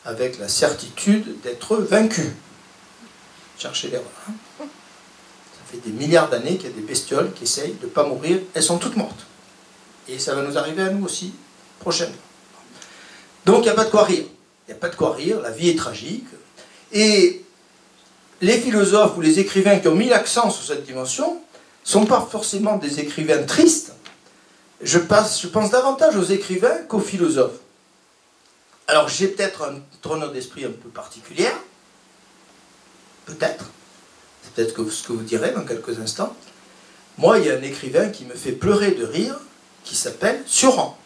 avec la certitude d'être vaincu. Cherchez l'erreur. Hein. Ça fait des milliards d'années qu'il y a des bestioles qui essayent de ne pas mourir. Elles sont toutes mortes. Et ça va nous arriver à nous aussi, prochainement. Donc il n'y a pas de quoi rire. Il n'y a pas de quoi rire, la vie est tragique. Et les philosophes ou les écrivains qui ont mis l'accent sur cette dimension ne sont pas forcément des écrivains tristes. Je, passe, je pense davantage aux écrivains qu'aux philosophes. Alors j'ai peut-être un tournure d'esprit un peu particulière, peut-être, c'est peut-être ce que vous direz dans quelques instants. Moi, il y a un écrivain qui me fait pleurer de rire, qui s'appelle Sioran.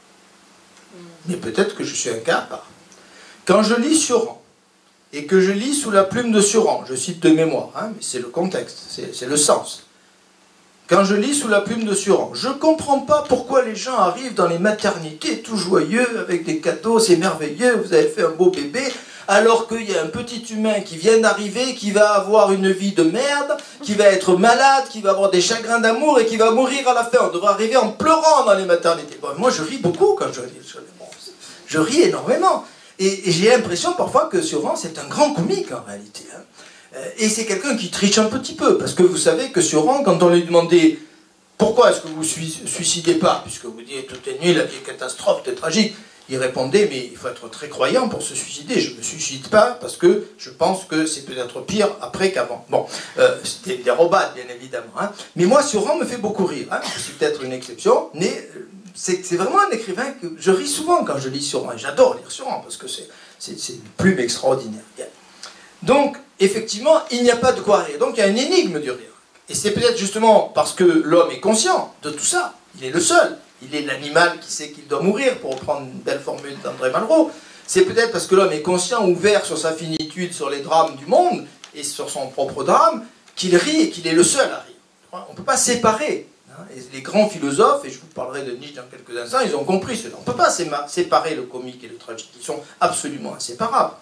Mais peut-être que je suis un cas à part. Quand je lis Sioran, et que je lis sous la plume de Sioran, je cite de mémoire, hein, mais c'est le contexte, c'est le sens. Quand je lis sous la plume de Sioran, je ne comprends pas pourquoi les gens arrivent dans les maternités tout joyeux, avec des cadeaux, c'est merveilleux, vous avez fait un beau bébé, alors qu'il y a un petit humain qui vient d'arriver, qui va avoir une vie de merde, qui va être malade, qui va avoir des chagrins d'amour et qui va mourir à la fin. On devrait arriver en pleurant dans les maternités. Bon, moi, je ris beaucoup quand je lis. Bon, je ris énormément. Et, et j'ai l'impression parfois que Sioran, c'est un grand comique en réalité. Hein. Et c'est quelqu'un qui triche un petit peu, parce que vous savez que Sioran, quand on lui demandait pourquoi est-ce que vous ne suicidez pas, puisque vous dites tout est nul, la vie est catastrophe, c'est tragique, il répondait mais il faut être très croyant pour se suicider, je ne me suicide pas parce que je pense que c'est peut-être pire après qu'avant. Bon, euh, c'était des robades bien évidemment, hein. Mais moi Sioran me fait beaucoup rire, hein. Je suis peut-être une exception, mais c'est vraiment un écrivain que je ris souvent quand je lis Sioran, et j'adore lire Sioran parce que c'est une plume extraordinaire. Bien. Donc, effectivement, il n'y a pas de quoi rire. Donc, il y a une énigme du rire. Et c'est peut-être justement parce que l'homme est conscient de tout ça. Il est le seul. Il est l'animal qui sait qu'il doit mourir, pour reprendre une belle formule d'André Malraux. C'est peut-être parce que l'homme est conscient, ouvert sur sa finitude, sur les drames du monde, et sur son propre drame, qu'il rit et qu'il est le seul à rire. On ne peut pas séparer. Et les grands philosophes, et je vous parlerai de Nietzsche dans quelques instants, ils ont compris cela. On ne peut pas séparer le comique et le tragique. Ils sont absolument inséparables.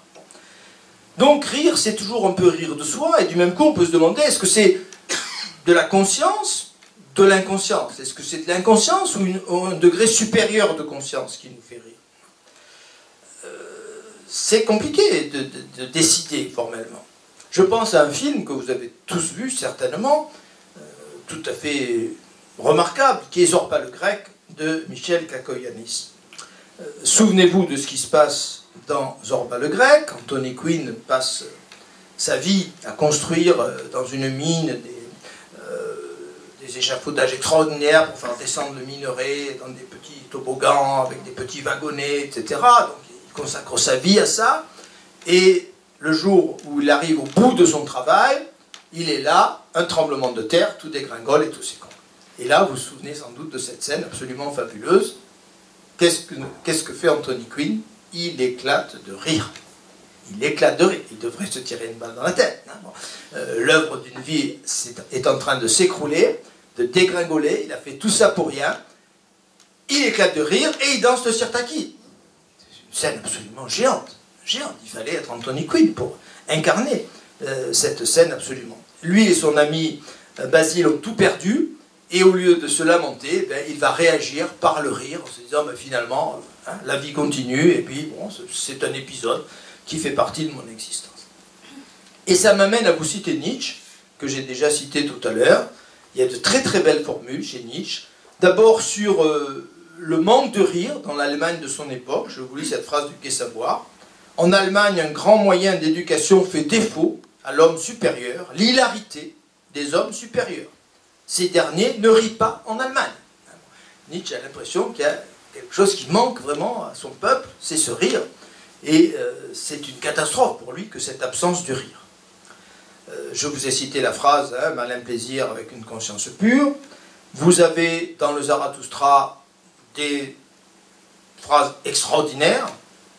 Donc rire, c'est toujours un peu rire de soi, et du même coup on peut se demander, est-ce que c'est de la conscience, de l'inconscience? Est-ce que c'est de l'inconscience ou, ou un degré supérieur de conscience qui nous fait rire? euh, C'est compliqué de, de, de décider formellement. Je pense à un film que vous avez tous vu certainement, euh, tout à fait remarquable, qui est Zorba le Grec, de Michel Kakoyannis. Euh, Souvenez-vous de ce qui se passe dans Zorba le Grec. Anthony Quinn passe sa vie à construire dans une mine des, euh, des échafaudages extraordinaires pour faire descendre le minerai dans des petits toboggans avec des petits wagonnets, et cetera. Donc il consacre sa vie à ça. Et le jour où il arrive au bout de son travail, il est là, un tremblement de terre, tout dégringole et tout s'écroule. Et là, vous vous souvenez sans doute de cette scène absolument fabuleuse. Qu'est-ce que, qu'est-ce que fait Anthony Quinn? Il éclate de rire. Il éclate de rire. Il devrait se tirer une balle dans la tête. Hein. Bon. Euh, L'œuvre d'une vie est en train de s'écrouler, de dégringoler. Il a fait tout ça pour rien. Il éclate de rire et il danse le sirtaki. C'est une scène absolument géante. Géante. Il fallait être Anthony Quinn pour incarner euh, cette scène absolument. Lui et son ami euh, Basile ont tout perdu. Et au lieu de se lamenter, ben, il va réagir par le rire, en se disant ben, finalement, hein, la vie continue, et puis bon, c'est un épisode qui fait partie de mon existence. Et ça m'amène à vous citer Nietzsche, que j'ai déjà cité tout à l'heure. Il y a de très très belles formules chez Nietzsche. D'abord sur euh, le manque de rire dans l'Allemagne de son époque. Je vous lis cette phrase du Gai Savoir. En Allemagne, un grand moyen d'éducation fait défaut à l'homme supérieur, l'hilarité des hommes supérieurs. Ces derniers ne rient pas en Allemagne. Nietzsche a l'impression qu'il y a quelque chose qui manque vraiment à son peuple, c'est ce rire. Et euh, c'est une catastrophe pour lui que cette absence du rire. Euh, je vous ai cité la phrase, hein, malin plaisir avec une conscience pure. Vous avez dans le Zarathustra des phrases extraordinaires.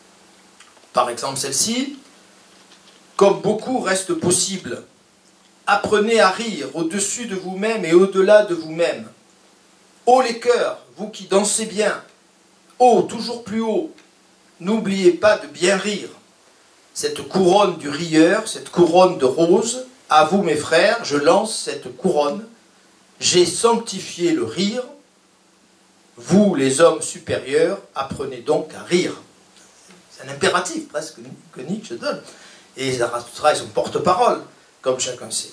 Par exemple celle-ci. Comme beaucoup reste possible, apprenez à rire au-dessus de vous-même et au-delà de vous-même. Ô les cœurs, vous qui dansez bien, haut, toujours plus haut, n'oubliez pas de bien rire. Cette couronne du rieur, cette couronne de rose, à vous mes frères, je lance cette couronne. J'ai sanctifié le rire. Vous, les hommes supérieurs, apprenez donc à rire. c'est un impératif presque que Nietzsche donne. Et Zarathustra est son porte-parole, comme chacun sait.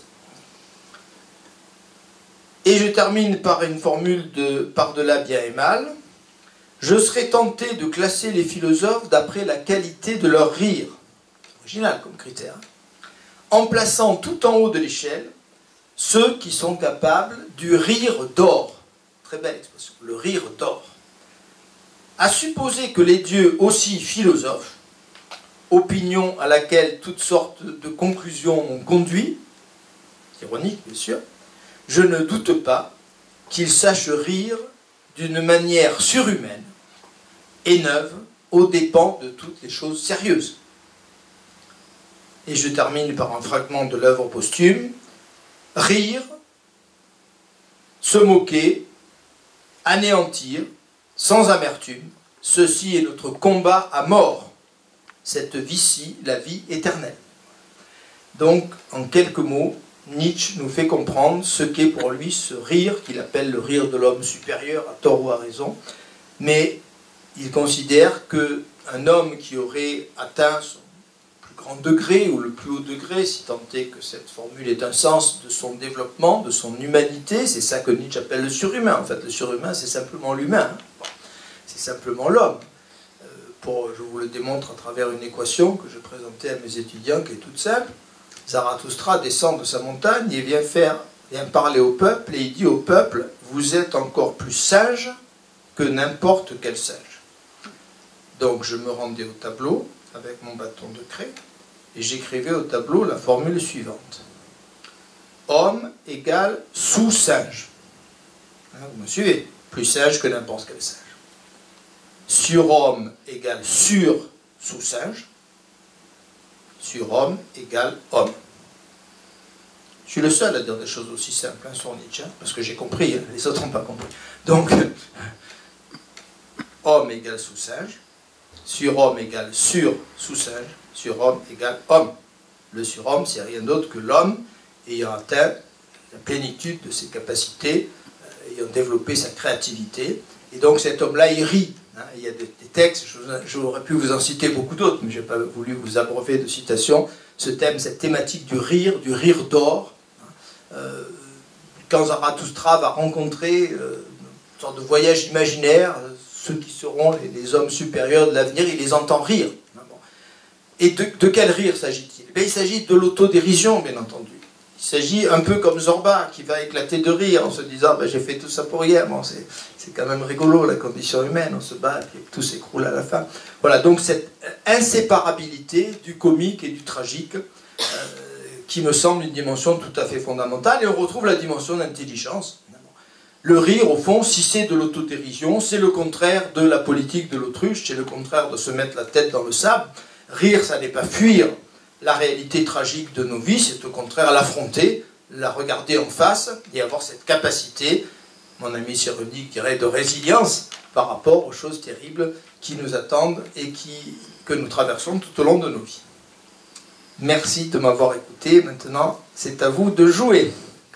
Et je termine par une formule de par-delà bien et mal. Je serais tenté de classer les philosophes d'après la qualité de leur rire. Original comme critère. En plaçant tout en haut de l'échelle ceux qui sont capables du rire d'or. Très belle expression, le rire d'or. À supposer que les dieux aussi philosophes, opinion à laquelle toutes sortes de conclusions m'ont conduit, ironique bien sûr, je ne doute pas qu'ils sachent rire d'une manière surhumaine et neuve aux dépens de toutes les choses sérieuses. Et je termine par un fragment de l'œuvre posthume. Rire, se moquer, anéantir, sans amertume, ceci est notre combat à mort. Cette vie-ci, la vie éternelle. Donc, en quelques mots, Nietzsche nous fait comprendre ce qu'est pour lui ce rire, qu'il appelle le rire de l'homme supérieur, à tort ou à raison, mais il considère qu'un homme qui aurait atteint son plus grand degré, ou le plus haut degré, si tant est que cette formule ait un sens de son développement, de son humanité, c'est ça que Nietzsche appelle le surhumain. En fait, le surhumain, c'est simplement l'humain, hein. Bon, c'est simplement l'homme. Euh, pour, je vous le démontre à travers une équation que je présentais à mes étudiants, qui est toute simple. Zarathustra descend de sa montagne et vient, faire, vient parler au peuple, et il dit au peuple, vous êtes encore plus sage que n'importe quel sage. Donc je me rendais au tableau avec mon bâton de craie et j'écrivais au tableau la formule suivante. Homme égale sous-sage. Hein, vous me suivez? Plus sage que n'importe quel sage. Surhomme égale sur-sous-sage. Surhomme égale homme. Je suis le seul à dire des choses aussi simples hein, sur Nietzsche, hein, parce que j'ai compris, hein, les autres n'ont pas compris. Donc, homme égale sous-sage. Surhomme égale sur-sous-sage, surhomme égale homme. Le surhomme, c'est rien d'autre que l'homme ayant atteint la plénitude de ses capacités, euh, ayant développé sa créativité. Et donc cet homme-là, il rit. Hein. Il y a des, des textes, j'aurais pu vous en citer beaucoup d'autres, mais je n'ai pas voulu vous abreuver de citations. Ce thème, cette thématique du rire, du rire d'or. Hein. Euh, quand Zarathustra va rencontrer euh, une sorte de voyage imaginaire, ceux qui seront les, les hommes supérieurs de l'avenir, il les entend rire. Et de, de quel rire s'agit-il? Ben, il s'agit de l'autodérision, bien entendu. Il s'agit un peu comme Zorba, qui va éclater de rire en se disant ben, « j'ai fait tout ça pour rien, bon, c'est quand même rigolo, la condition humaine, on se bat, et tout s'écroule à la fin. » Voilà, donc cette inséparabilité du comique et du tragique, euh, qui me semble une dimension tout à fait fondamentale, et on retrouve la dimension d'intelligence. Le rire, au fond, si c'est de l'autodérision, c'est le contraire de la politique de l'autruche, c'est le contraire de se mettre la tête dans le sable. Rire, ça n'est pas fuir la réalité tragique de nos vies, c'est au contraire l'affronter, la regarder en face et avoir cette capacité, mon ami Cyrulnik dirait, de résilience par rapport aux choses terribles qui nous attendent et qui, que nous traversons tout au long de nos vies. Merci de m'avoir écouté. Maintenant, c'est à vous de jouer.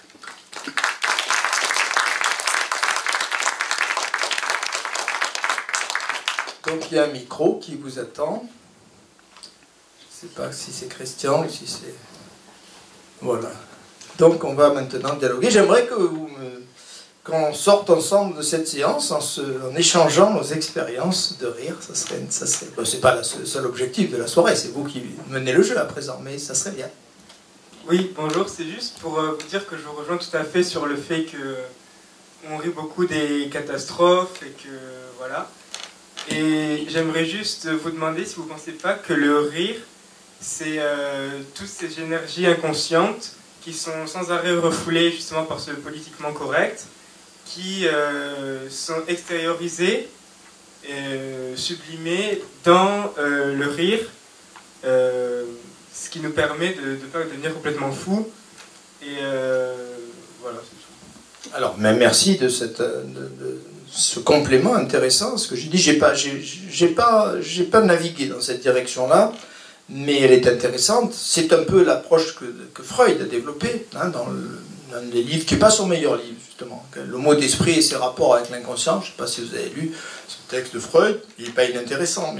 Donc il y a un micro qui vous attend. Je ne sais pas si c'est Christian ou si c'est... Voilà. Donc on va maintenant dialoguer. J'aimerais que vous me... qu'on sorte ensemble de cette séance en, se... en échangeant nos expériences de rire. Ça serait... Ça serait... Bon, c'est pas le seul objectif de la soirée, c'est vous qui menez le jeu à présent, mais ça serait bien. Oui, bonjour, c'est juste pour vous dire que je vous rejoins tout à fait sur le fait que on rit beaucoup des catastrophes et que... voilà. Et j'aimerais juste vous demander si vous ne pensez pas que le rire, c'est euh, toutes ces énergies inconscientes qui sont sans arrêt refoulées justement par ce politiquement correct, qui euh, sont extériorisées, euh, sublimées dans euh, le rire, euh, ce qui nous permet de ne pas devenir complètement fou. Et euh, voilà, c'est tout. Alors, mais merci de cette... De, de... ce complément intéressant, ce que j'ai dit, j'ai pas, j'ai, j'ai pas, j'ai pas navigué dans cette direction-là, mais elle est intéressante. C'est un peu l'approche que, que Freud a développée hein, dans le, un des livres, qui n'est pas son meilleur livre, justement. Le mot d'esprit et ses rapports avec l'inconscient. Je ne sais pas si vous avez lu ce texte de Freud, il n'est pas inintéressant, mais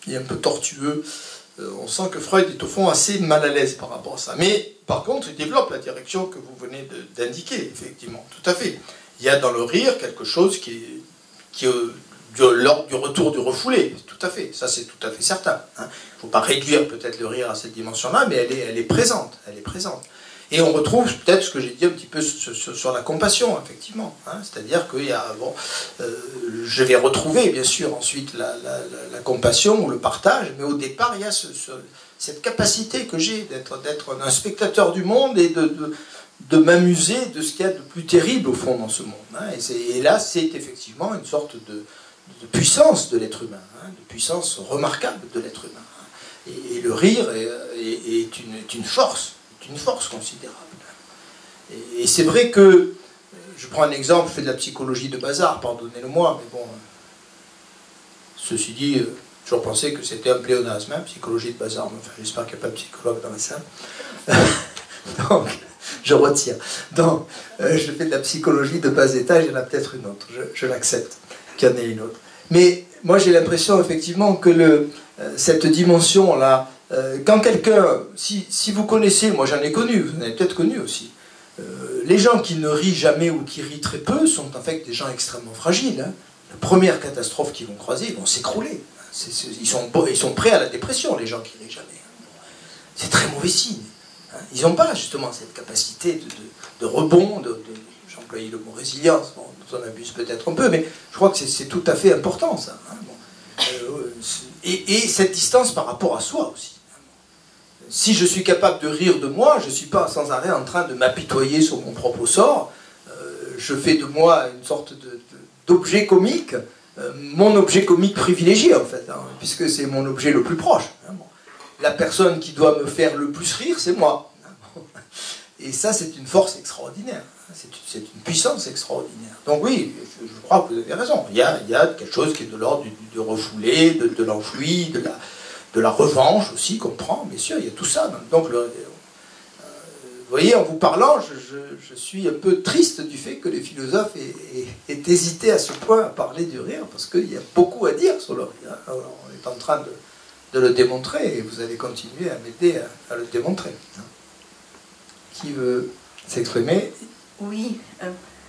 il est un peu tortueux. Euh, on sent que Freud est au fond assez mal à l'aise par rapport à ça. Mais par contre, il développe la direction que vous venez d'indiquer, effectivement, tout à fait. Il y a dans le rire quelque chose qui est, qui est de l'ordre du retour du refoulé, tout à fait, ça c'est tout à fait certain. Il hein. ne faut pas réduire peut-être le rire à cette dimension-là, mais elle est, elle est présente, elle est présente. Et on retrouve peut-être ce que j'ai dit un petit peu sur, sur, sur la compassion, effectivement. Hein. C'est-à-dire qu'il y a, bon, euh, je vais retrouver bien sûr ensuite la, la, la, la compassion ou le partage, mais au départ il y a ce, ce, cette capacité que j'ai d'être d'être un spectateur du monde et de, de, de m'amuser de ce qu'il y a de plus terrible au fond dans ce monde. Hein. Et, et là c'est effectivement une sorte de de puissance de l'être humain, hein, de puissance remarquable de l'être humain. Hein. Et, et le rire est, est, est, une, est une force, est une force considérable. Et, et c'est vrai que, je prends un exemple, je fais de la psychologie de bazar, pardonnez-le-moi, mais bon, ceci dit, euh, j'ai toujours pensé que c'était un pléonasme, hein, psychologie de bazar, mais enfin, j'espère qu'il n'y a pas de psychologue dans la salle. Donc, je retire. Donc, euh, je fais de la psychologie de bas étage, il y en a peut-être une autre, je, je l'accepte. Qu'il y en ait une autre. Mais moi j'ai l'impression effectivement que le, euh, cette dimension-là, euh, quand quelqu'un, si, si vous connaissez, moi j'en ai connu, vous en avez peut-être connu aussi, euh, les gens qui ne rient jamais ou qui rient très peu sont en fait des gens extrêmement fragiles. Hein. La première catastrophe qu'ils vont croiser, ils vont s'écrouler. Ils sont, ils sont prêts à la dépression, les gens qui rient jamais. C'est très mauvais signe. Hein. Ils n'ont pas justement cette capacité de, de, de rebond, de, de, j'emploie le mot résilience, bon, on abuse peut-être un peu, mais je crois que c'est tout à fait important, ça. Hein, bon. euh, et, et cette distance par rapport à soi aussi. Si je suis capable de rire de moi, je ne suis pas sans arrêt en train de m'apitoyer sur mon propre sort. Euh, je fais de moi une sorte d'objet comique, euh, mon objet comique privilégié, en fait, hein, puisque c'est mon objet le plus proche. Hein, bon. La personne qui doit me faire le plus rire, c'est moi. Hein, bon. Et ça, c'est une force extraordinaire. C'est une puissance extraordinaire. Donc oui, je, je crois que vous avez raison. Il y a, il y a quelque chose qui est de l'ordre du, du refoulé, de, de l'enfui, de la, de la revanche aussi, qu'on prend, bien sûr, il y a tout ça. Donc, le, euh, vous voyez, en vous parlant, je, je, je suis un peu triste du fait que les philosophes aient, aient, aient hésité à ce point à parler du rire, parce qu'il y a beaucoup à dire sur le rire. Alors, on est en train de, de le démontrer, et vous allez continuer à m'aider à, à le démontrer. Qui veut s'exprimer? Oui. Euh...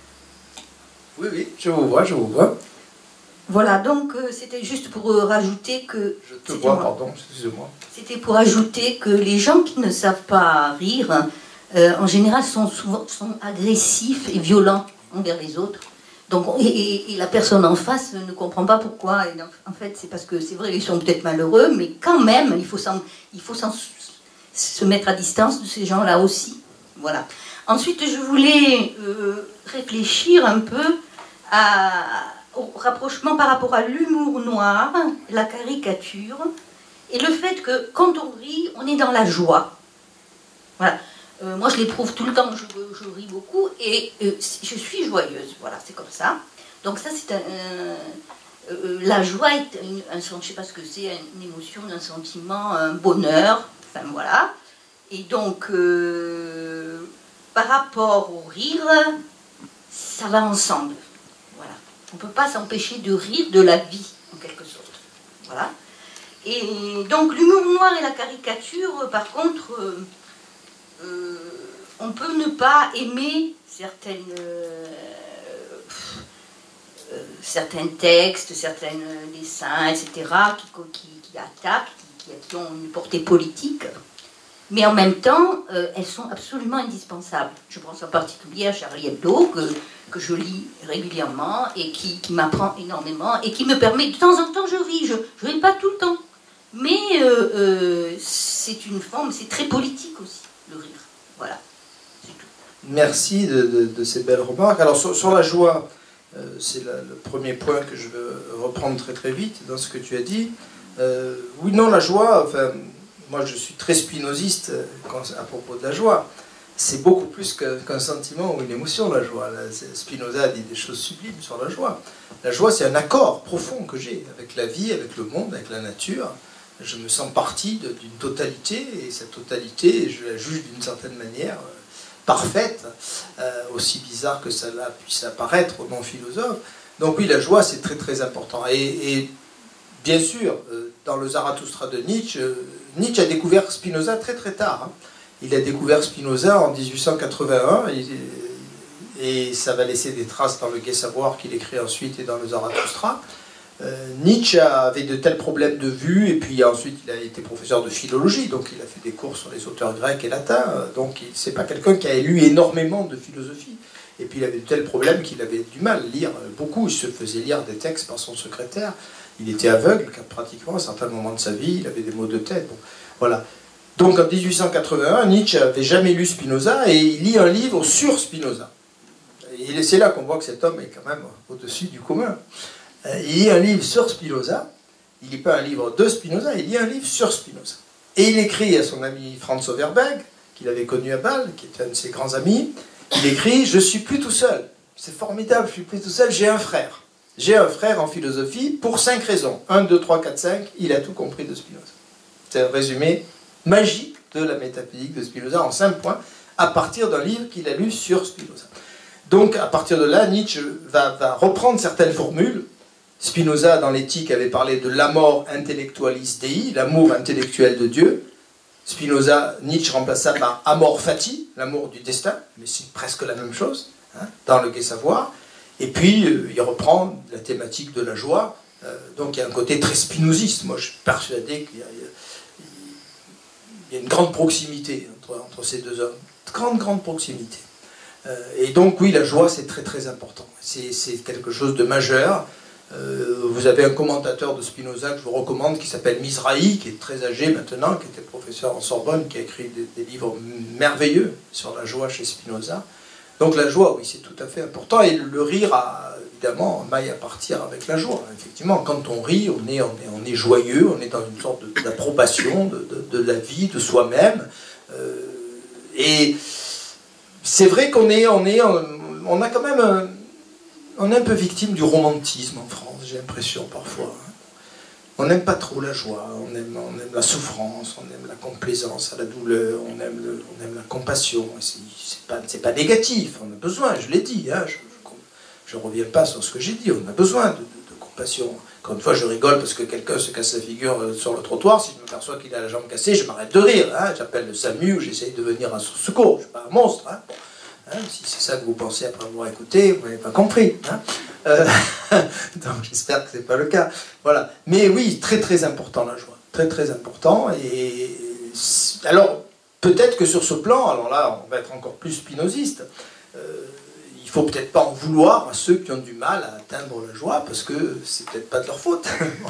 Oui, oui, je vous vois, je vous vois. Voilà, donc euh, c'était juste pour euh, rajouter que... Je te vois, moi. Pardon, excusez-moi. C'était pour ajouter que les gens qui ne savent pas rire, euh, en général, sont souvent sont agressifs et violents envers les autres. Donc, et, et la personne en face ne comprend pas pourquoi. Et en fait, c'est parce que c'est vrai qu'ils sont peut-être malheureux, mais quand même, il faut, il faut se mettre à distance de ces gens-là aussi. Voilà. Ensuite, je voulais euh, réfléchir un peu à, au rapprochement par rapport à l'humour noir, la caricature, et le fait que quand on rit, on est dans la joie. Voilà. Euh, moi, je l'éprouve tout le temps, je, je ris beaucoup, et euh, je suis joyeuse. Voilà, c'est comme ça. Donc ça, c'est un... Euh, euh, la joie est une, un, je ne sais pas ce que c'est, une émotion, un sentiment, un bonheur, enfin voilà. Et donc... Euh, par rapport au rire, ça va ensemble. Voilà. On ne peut pas s'empêcher de rire de la vie, en quelque sorte. Voilà. Et donc l'humour noir et la caricature, par contre, euh, euh, on peut ne pas aimer certaines, euh, euh, certains textes, certains dessins, et cetera, qui, qui, qui attaquent, qui, qui ont une portée politique. Mais en même temps, euh, elles sont absolument indispensables. Je pense en particulier à Charlie Hebdo, que, que je lis régulièrement et qui, qui m'apprend énormément et qui me permet, de temps en temps je ris, je ne ris pas tout le temps. Mais euh, euh, c'est une forme, c'est très politique aussi, le rire. Voilà, c'est tout. Merci de, de, de ces belles remarques. Alors sur, sur la joie, euh, c'est le premier point que je veux reprendre très très vite dans ce que tu as dit. Euh, oui, non, la joie, enfin... Moi, je suis très spinoziste à propos de la joie. C'est beaucoup plus qu'un sentiment ou une émotion, la joie. Spinoza dit des choses sublimes sur la joie. La joie, c'est un accord profond que j'ai avec la vie, avec le monde, avec la nature. Je me sens partie d'une totalité, et cette totalité, je la juge d'une certaine manière parfaite, euh, aussi bizarre que cela puisse apparaître aux non-philosophes. Donc oui, la joie, c'est très très important. Et, et bien sûr, euh, dans le Zarathustra de Nietzsche, euh, Nietzsche a découvert Spinoza très très tard. Hein. Il a découvert Spinoza en mille huit cent quatre-vingt-un, et, et ça va laisser des traces dans le Gai Savoir qu'il écrit ensuite et dans le Zarathustra. Euh, Nietzsche avait de tels problèmes de vue, et puis ensuite il a été professeur de philologie, donc il a fait des cours sur les auteurs grecs et latins, donc c'est pas quelqu'un qui a lu énormément de philosophie. Et puis il avait de tels problèmes qu'il avait du mal à lire beaucoup, il se faisait lire des textes par son secrétaire, il était aveugle pratiquement à certains moments de sa vie, il avait des maux de tête. Bon, voilà. Donc en mille huit cent quatre-vingt-un, Nietzsche n'avait jamais lu Spinoza et il lit un livre sur Spinoza. Et c'est là qu'on voit que cet homme est quand même au-dessus du commun. Il lit un livre sur Spinoza, il ne lit pas un livre de Spinoza, il lit un livre sur Spinoza. Et il écrit à son ami Franz Overberg, qu'il avait connu à Bâle, qui était un de ses grands amis, il écrit « Je ne suis plus tout seul, c'est formidable, je ne suis plus tout seul, j'ai un frère. J'ai un frère en philosophie pour cinq raisons. un, deux, trois, quatre, cinq, il a tout compris de Spinoza. » C'est un résumé magique de la métaphysique de Spinoza en cinq points, à partir d'un livre qu'il a lu sur Spinoza. Donc, à partir de là, Nietzsche va, va reprendre certaines formules. Spinoza, dans l'éthique, avait parlé de l'amor intellectualis Dei, l'amour intellectuel de Dieu. Spinoza, Nietzsche remplaça par amor fati, l'amour du destin, mais c'est presque la même chose, hein, dans le Gai Savoir. Et puis, euh, il reprend la thématique de la joie. Euh, donc, il y a un côté très spinoziste. Moi, je suis persuadé qu'il y a, il y a une grande proximité entre, entre ces deux hommes. Grande, grande proximité. Euh, et donc, oui, la joie, c'est très, très important. C'est quelque chose de majeur. Euh, vous avez un commentateur de Spinoza que je vous recommande qui s'appelle Mizrahi, qui est très âgé maintenant, qui était professeur en Sorbonne, qui a écrit des, des livres merveilleux sur la joie chez Spinoza. Donc la joie, oui, c'est tout à fait important, et le rire a évidemment maille à partir avec la joie. Effectivement, quand on rit, on est, on est, on est joyeux, on est dans une sorte d'approbation de, de, de la vie, de soi-même, euh, et c'est vrai qu'on est, on est, on a quand même un, on est un peu victime du romantisme en France, j'ai l'impression parfois. On n'aime pas trop la joie, on aime, on aime la souffrance, on aime la complaisance à la douleur, on aime, le, on aime la compassion. C'est pas, c'est pas négatif, on a besoin, je l'ai dit, hein, je ne reviens pas sur ce que j'ai dit, on a besoin de, de, de compassion. Encore une fois, je rigole parce que quelqu'un se casse la figure sur le trottoir, si je me perçois qu'il a la jambe cassée, je m'arrête de rire, hein, j'appelle le SAMU ou j'essaye de venir à son secours, je ne suis pas un monstre. Hein. Hein, si c'est ça que vous pensez après m'avoir écouté, vous n'avez pas compris. Hein. Euh, donc j'espère que ce n'est pas le cas. Voilà. Mais oui, très très important la joie. Très très important. Et alors, peut-être que sur ce plan, alors là, on va être encore plus spinoziste, euh, il ne faut peut-être pas en vouloir à ceux qui ont du mal à atteindre la joie, parce que c'est peut-être pas de leur faute.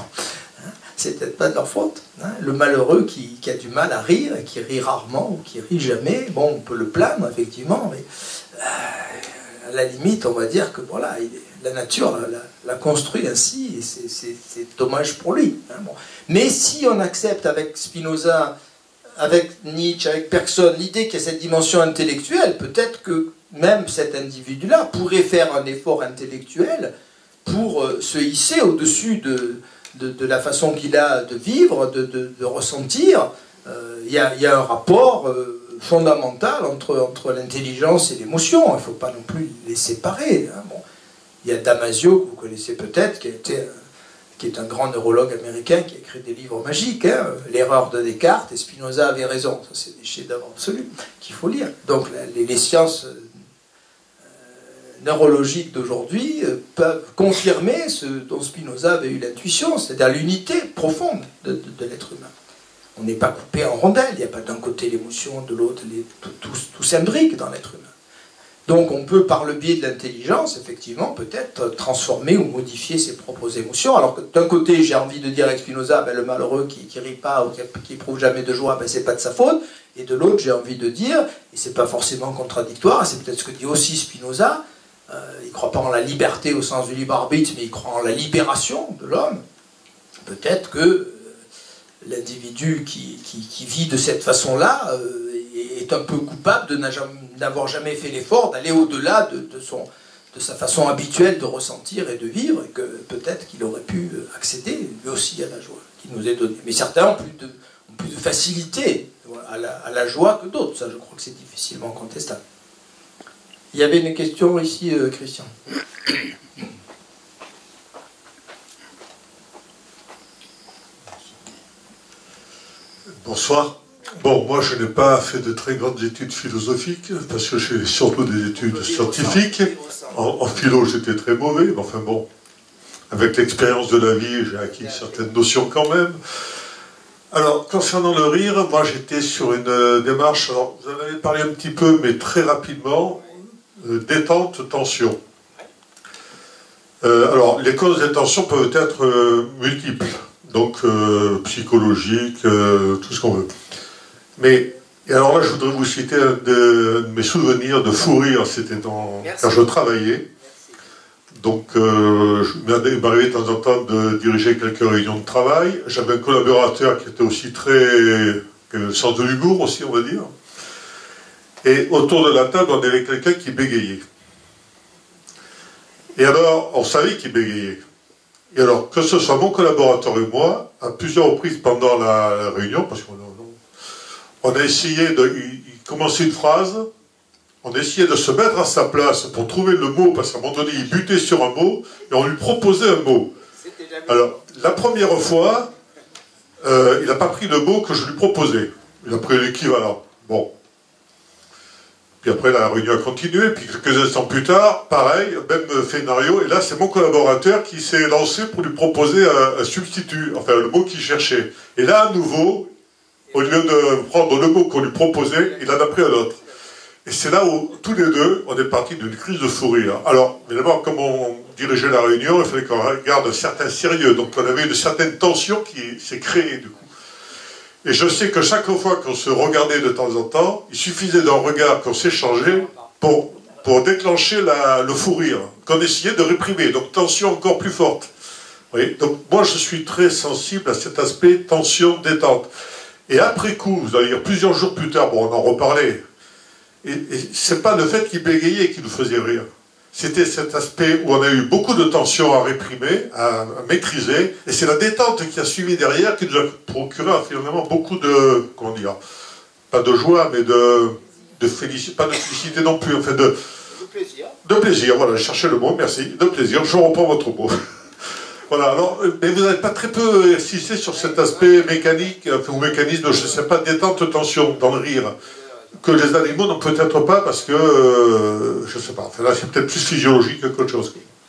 C'est peut-être pas de leur faute. Hein. Le malheureux qui, qui a du mal à rire, et qui rit rarement, ou qui rit jamais, bon, on peut le plaindre, effectivement, mais euh, à la limite, on va dire que voilà, il, la nature l'a construit ainsi, et c'est dommage pour lui. Hein, bon. Mais si on accepte avec Spinoza, avec Nietzsche, avec Bergson, l'idée qu'il y a cette dimension intellectuelle, peut-être que même cet individu-là pourrait faire un effort intellectuel pour euh, se hisser au-dessus de... De, de la façon qu'il a de vivre, de, de, de ressentir. Euh, il y, a, y a un rapport euh, fondamental entre, entre l'intelligence et l'émotion. Il ne faut pas non plus les séparer. Hein. Bon. Il y a Damasio, que vous connaissez peut-être, qui, qui est un grand neurologue américain qui a écrit des livres magiques, hein, L'erreur de Descartes, et Spinoza avait raison. Ça, c'est des chefs-d'œuvre absolus qu'il faut lire. Donc les, les sciences neurologiques d'aujourd'hui peuvent confirmer ce dont Spinoza avait eu l'intuition, c'est-à-dire l'unité profonde de, de, de l'être humain. On n'est pas coupé en rondelles, il n'y a pas d'un côté l'émotion, de l'autre, tout, tout, tout s'imbrique dans l'être humain. Donc on peut, par le biais de l'intelligence, effectivement, peut-être transformer ou modifier ses propres émotions. Alors que d'un côté, j'ai envie de dire avec Spinoza, ben, le malheureux qui ne rit pas ou qui n'éprouve jamais de joie, ben, c'est pas de sa faute. Et de l'autre, j'ai envie de dire, et c'est pas forcément contradictoire, c'est peut-être ce que dit aussi Spinoza, Euh, il ne croit pas en la liberté au sens du libre arbitre, mais il croit en la libération de l'homme. Peut-être que euh, l'individu qui, qui, qui vit de cette façon-là euh, est un peu coupable de n'avoir jamais fait l'effort d'aller au-delà de, de, de sa façon habituelle de ressentir et de vivre, et que peut-être qu'il aurait pu accéder lui aussi à la joie qui nous est donnée. Mais certains ont plus de, ont plus de facilité à la, à la joie que d'autres. Ça, je crois que c'est difficilement contestable. Il y avait une question ici, euh, Christian. Bonsoir. Bon, moi je n'ai pas fait de très grandes études philosophiques, parce que j'ai surtout des études scientifiques. En, en philo, j'étais très mauvais, mais enfin bon, avec l'expérience de la vie, j'ai acquis certaines notions quand même. Alors, concernant le rire, moi j'étais sur une démarche, alors vous en avez parlé un petit peu, mais très rapidement, euh, détente, tension. Euh, alors, les causes des tensions peuvent être euh, multiples, donc euh, psychologiques, euh, tout ce qu'on veut. Mais, et alors là, je voudrais vous citer un de, de mes souvenirs de fou rire, c'était quand je travaillais. Donc, euh, il m'arrivait de temps en temps de diriger quelques réunions de travail. J'avais un collaborateur qui était aussi très... qui avait le sens de l'humour aussi, on va dire. Et autour de la table, on avait quelqu'un qui bégayait. Et alors, on savait qu'il bégayait. Et alors, que ce soit mon collaborateur et moi, à plusieurs reprises pendant la, la réunion, parce qu'on on a essayé de... Il, il commençait une phrase... On essayait de se mettre à sa place pour trouver le mot, parce qu'à un moment donné, il butait sur un mot, et on lui proposait un mot. Alors, la première fois, euh, il n'a pas pris le mot que je lui proposais. Il a pris l'équivalent. Bon. Puis après, la réunion a continué, puis quelques instants plus tard, pareil, même scénario, et là, c'est mon collaborateur qui s'est lancé pour lui proposer un, un substitut, enfin, le mot qu'il cherchait. Et là, à nouveau, au lieu de prendre le mot qu'on lui proposait, il en a pris un autre. Et c'est là où, tous les deux, on est partis d'une crise de fou rire. Alors, évidemment, comme on dirigeait la réunion, il fallait qu'on garde un certain sérieux. Donc, on avait une certaine tension qui s'est créée, du coup. Et je sais que chaque fois qu'on se regardait de temps en temps, il suffisait d'un regard qu'on s'échangeait pour, pour déclencher la, le fou rire, qu'on essayait de réprimer. Donc, tension encore plus forte. Vous voyez, donc, moi, je suis très sensible à cet aspect tension, détente. Et après coup, vous allez dire plusieurs jours plus tard, bon, on en reparlait. Et, et c'est pas le fait qu'il bégayait qui nous faisait rire. C'était cet aspect où on a eu beaucoup de tensions à réprimer, à, à maîtriser, et c'est la détente qui a suivi derrière qui nous a procuré finalement beaucoup de, comment dire, pas de joie, mais de, de félicité, pas de félicité non plus, en fait, de, de plaisir. De plaisir, voilà, je cherchais le mot, merci, de plaisir, je reprends votre mot. Voilà, alors, mais vous n'avez pas très peu insisté sur cet aspect mécanique, ou mécanisme, je ne sais pas, détente, tension, dans le rire. Que les animaux n'ont peut-être pas parce que, euh, je ne sais pas, enfin là c'est peut-être plus physiologique qu'autre chose.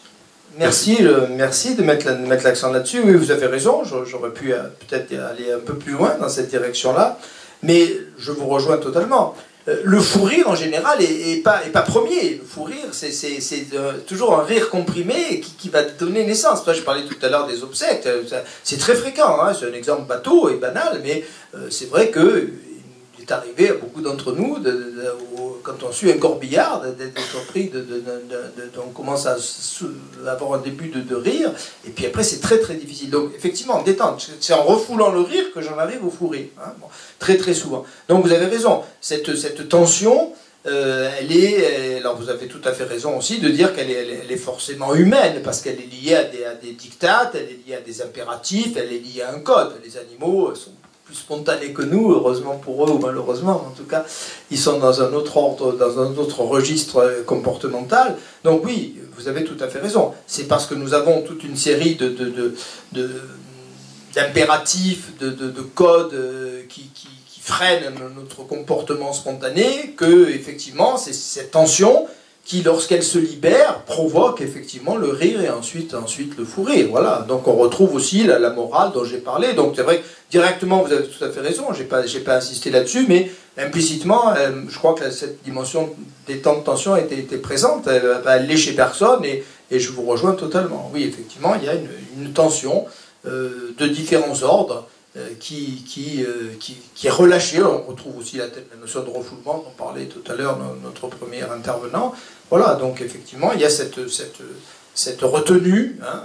Merci, euh, merci de mettre l'accent là-dessus. Oui, vous avez raison, j'aurais pu euh, peut-être aller un peu plus loin dans cette direction-là, mais je vous rejoins totalement. Euh, le fou rire en général est, est, pas, est pas premier. Le fou rire, c'est euh, toujours un rire comprimé qui, qui va donner naissance. Là, je parlais tout à l'heure des obsèques, c'est très fréquent, hein, c'est un exemple bateau et banal, mais euh, c'est vrai que c'est arrivé à beaucoup d'entre nous, de, de, de, quand on suit un corbillard, d'être surpris, de, de, de, de, de, on commence à avoir un début de, de rire, et puis après c'est très très difficile. Donc effectivement, détente, c'est en refoulant le rire que j'en arrive au fou rire, hein, bon, très très souvent. Donc vous avez raison, cette, cette tension, euh, elle est, alors vous avez tout à fait raison aussi de dire qu'elle est, elle est forcément humaine, parce qu'elle est liée à des, à des dictates, elle est liée à des impératifs, elle est liée à un code. Les animaux sont plus spontanés que nous, heureusement pour eux ou malheureusement, en tout cas, ils sont dans un autre ordre, dans un autre registre comportemental. Donc oui, vous avez tout à fait raison. C'est parce que nous avons toute une série de, de, de, de, d'impératifs, de, de, de codes qui, qui, qui freinent notre comportement spontané que, effectivement, c'est cette tension qui, lorsqu'elle se libère, provoque effectivement le rire et ensuite, ensuite le fou rire. Voilà. Donc on retrouve aussi la, la morale dont j'ai parlé. Donc c'est vrai que directement, vous avez tout à fait raison, je n'ai pas, j'ai pas insisté là-dessus, mais implicitement, euh, je crois que cette dimension détente tension était, était présente, elle, elle l'est chez personne, et, et je vous rejoins totalement. Oui, effectivement, il y a une, une tension euh, de différents ordres, Qui, qui, euh, qui, qui est relâché. On retrouve aussi la, la notion de refoulement dont parlait tout à l'heure notre premier intervenant. Voilà, donc effectivement, il y a cette, cette, cette retenue hein,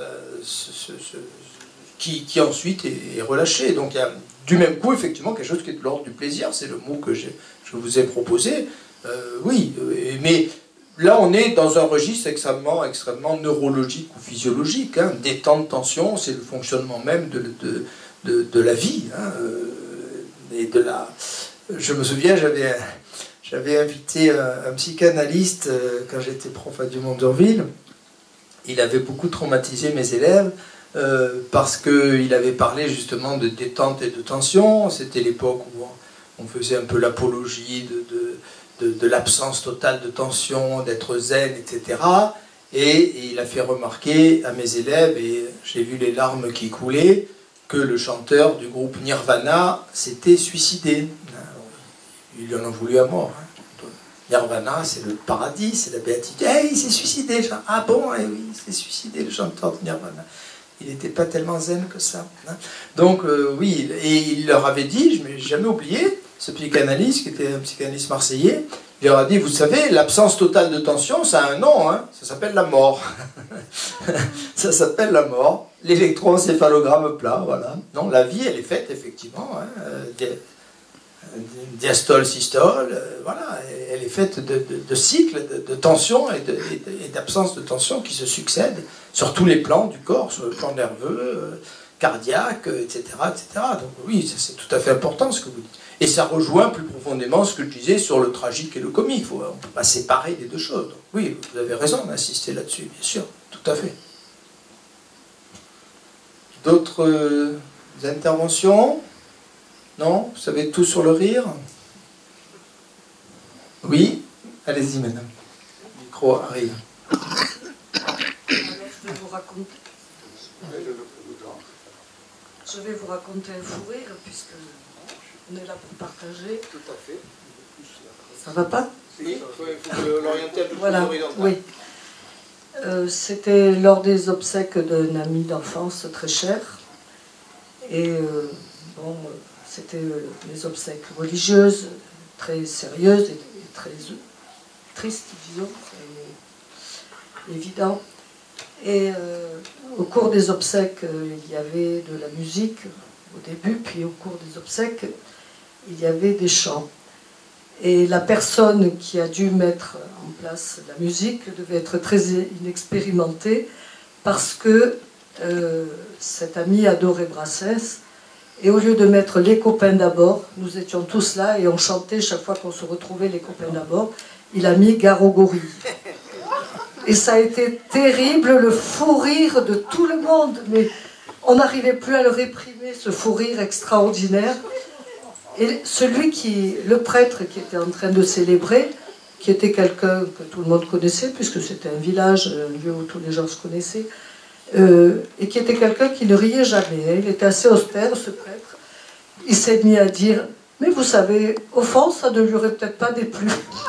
ce, ce, ce, qui, qui ensuite est, est relâchée. Donc il y a du même coup, effectivement, quelque chose qui est de l'ordre du plaisir, c'est le mot que je vous ai proposé. Euh, oui, mais là on est dans un registre extrêmement, extrêmement neurologique ou physiologique. Hein. Détente, tension, c'est le fonctionnement même de... de De, de la vie, hein, euh, et de la... Je me souviens, j'avais j'avais invité un, un psychanalyste euh, quand j'étais prof à Dumont-d'Urville. Il avait beaucoup traumatisé mes élèves euh, parce qu'il avait parlé justement de détente et de tension. C'était l'époque où on, on faisait un peu l'apologie de, de, de, de l'absence totale de tension, d'être zen, et cetera. Et, et il a fait remarquer à mes élèves, et j'ai vu les larmes qui coulaient, que le chanteur du groupe Nirvana s'était suicidé. Il lui en a voulu à mort. Hein. Nirvana, c'est le paradis, c'est la béatitude. Hey, il s'est suicidé. Ah bon, eh oui, il s'est suicidé, le chanteur de Nirvana. Il n'était pas tellement zen que ça. Hein. Donc, euh, oui, et il leur avait dit, je ne m'ai jamais oublié, ce psychanalyste, qui était un psychanalyste marseillais, il leur a dit, vous savez, l'absence totale de tension, ça a un nom, hein, ça s'appelle la mort. Ça s'appelle la mort. L'électroencéphalogramme plat, voilà. Non, la vie, elle est faite, effectivement, hein, euh, diastole, systole, euh, voilà, elle est faite de, de, de cycles de, de tension et d'absence de, de tension qui se succèdent sur tous les plans du corps, sur le plan nerveux, euh, cardiaque, et cetera, et cetera. Donc oui, c'est tout à fait important ce que vous dites. Et ça rejoint plus profondément ce que je disais sur le tragique et le comique. Faut, on ne peut pas séparer les deux choses. Donc, oui, vous avez raison d'insister là-dessus, bien sûr, tout à fait. D'autres euh, interventions ? Non? Vous savez tout sur le rire? Oui? Allez-y, madame. Micro arrive. Alors, je vais vous raconter... Je vais vous raconter un fou rire, puisque on est là pour partager. Tout à fait. Ça va pas? Oui, il faut l'orienter un peu voilà, plus horizontal. Oui. Euh, C'était lors des obsèques d'un ami d'enfance très cher. Et euh, bon... C'était les obsèques religieuses, très sérieuses et très tristes, disons, c'est évident. Et euh, au cours des obsèques, il y avait de la musique au début, puis au cours des obsèques, il y avait des chants. Et la personne qui a dû mettre en place la musique devait être très inexpérimentée parce que euh, cet ami adorait Brassens. Et au lieu de mettre les copains d'abord, nous étions tous là et on chantait chaque fois qu'on se retrouvait les copains d'abord. Il a mis Gare aux gorilles. Et ça a été terrible, le fou rire de tout le monde. Mais on n'arrivait plus à le réprimer, ce fou rire extraordinaire. Et celui qui, le prêtre qui était en train de célébrer, qui était quelqu'un que tout le monde connaissait, puisque c'était un village, un lieu où tous les gens se connaissaient, Euh, et qui était quelqu'un qui ne riait jamais. Hein. Il était assez austère, ce prêtre. Il s'est mis à dire, mais vous savez, au fond, ça ne lui aurait peut-être pas déplu.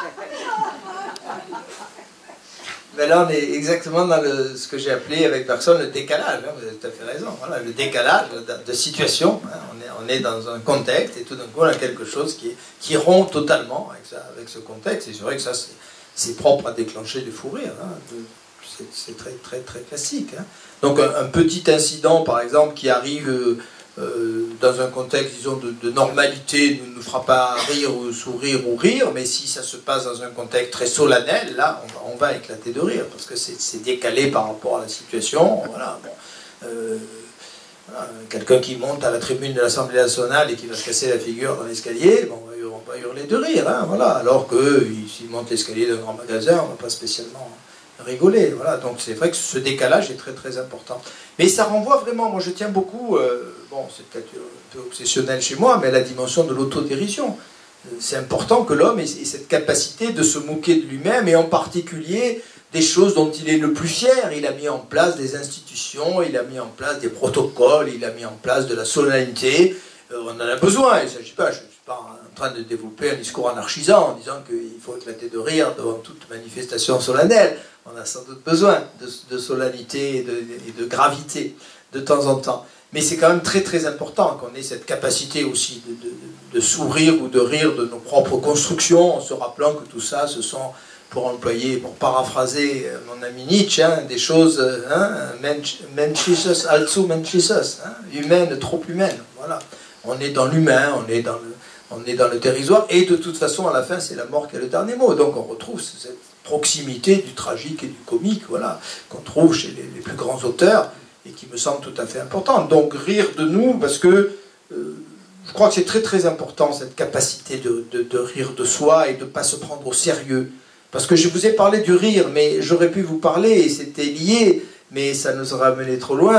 Mais là, on est exactement dans le, ce que j'ai appelé avec personne le décalage. Hein. Vous avez tout à fait raison. Voilà, le décalage de, de situation. Hein. On, est, on est dans un contexte et tout d'un coup, on a quelque chose qui, est, qui rompt totalement avec, ça, avec ce contexte. Et c'est vrai que ça, c'est propre à déclencher des fous rires. Hein. De, c'est très, très, très classique. Hein. Donc un, un petit incident, par exemple, qui arrive euh, euh, dans un contexte, disons, de, de normalité, ne nous fera pas rire ou sourire ou rire, mais si ça se passe dans un contexte très solennel, là, on va, on va éclater de rire, parce que c'est décalé par rapport à la situation. Voilà, bon. euh, voilà, quelqu'un qui monte à la tribune de l'Assemblée nationale et qui va se casser la figure dans l'escalier, bon, on va hurler de rire, hein, voilà, alors que s'il monte l'escalier d'un grand magasin, on ne va pas spécialement rigoler, voilà. Donc c'est vrai que ce décalage est très très important. Mais ça renvoie vraiment, moi je tiens beaucoup, euh, bon c'est peut-être un peu obsessionnel chez moi, mais à la dimension de l'autodérision. C'est important que l'homme ait, ait cette capacité de se moquer de lui-même, et en particulier des choses dont il est le plus fier. Il a mis en place des institutions, il a mis en place des protocoles, il a mis en place de la solennité. Euh, on en a besoin, il ne s'agit pas, je ne suis pas en train de développer un discours anarchisant en disant qu'il faut éclater de rire devant toute manifestation solennelle. On a sans doute besoin de, de solennité et de, et de gravité de temps en temps. Mais c'est quand même très très important qu'on ait cette capacité aussi de, de, de sourire ou de rire de nos propres constructions, en se rappelant que tout ça, ce sont, pour employer, pour paraphraser mon ami Nietzsche, hein, des choses, hein, menschliches allzu menschliches, hein, humaines, trop humaines. Voilà. On est dans l'humain, on est dans le, on est dans le dérisoire, et de toute façon, à la fin, c'est la mort qui est le dernier mot. Donc on retrouve cette proximité du tragique et du comique, voilà, qu'on trouve chez les, les plus grands auteurs, et qui me semble tout à fait importante. Donc rire de nous, parce que euh, je crois que c'est très très important, cette capacité de, de, de rire de soi et de ne pas se prendre au sérieux. Parce que je vous ai parlé du rire, mais j'aurais pu vous parler, et c'était lié, mais ça nous aurait amené trop loin,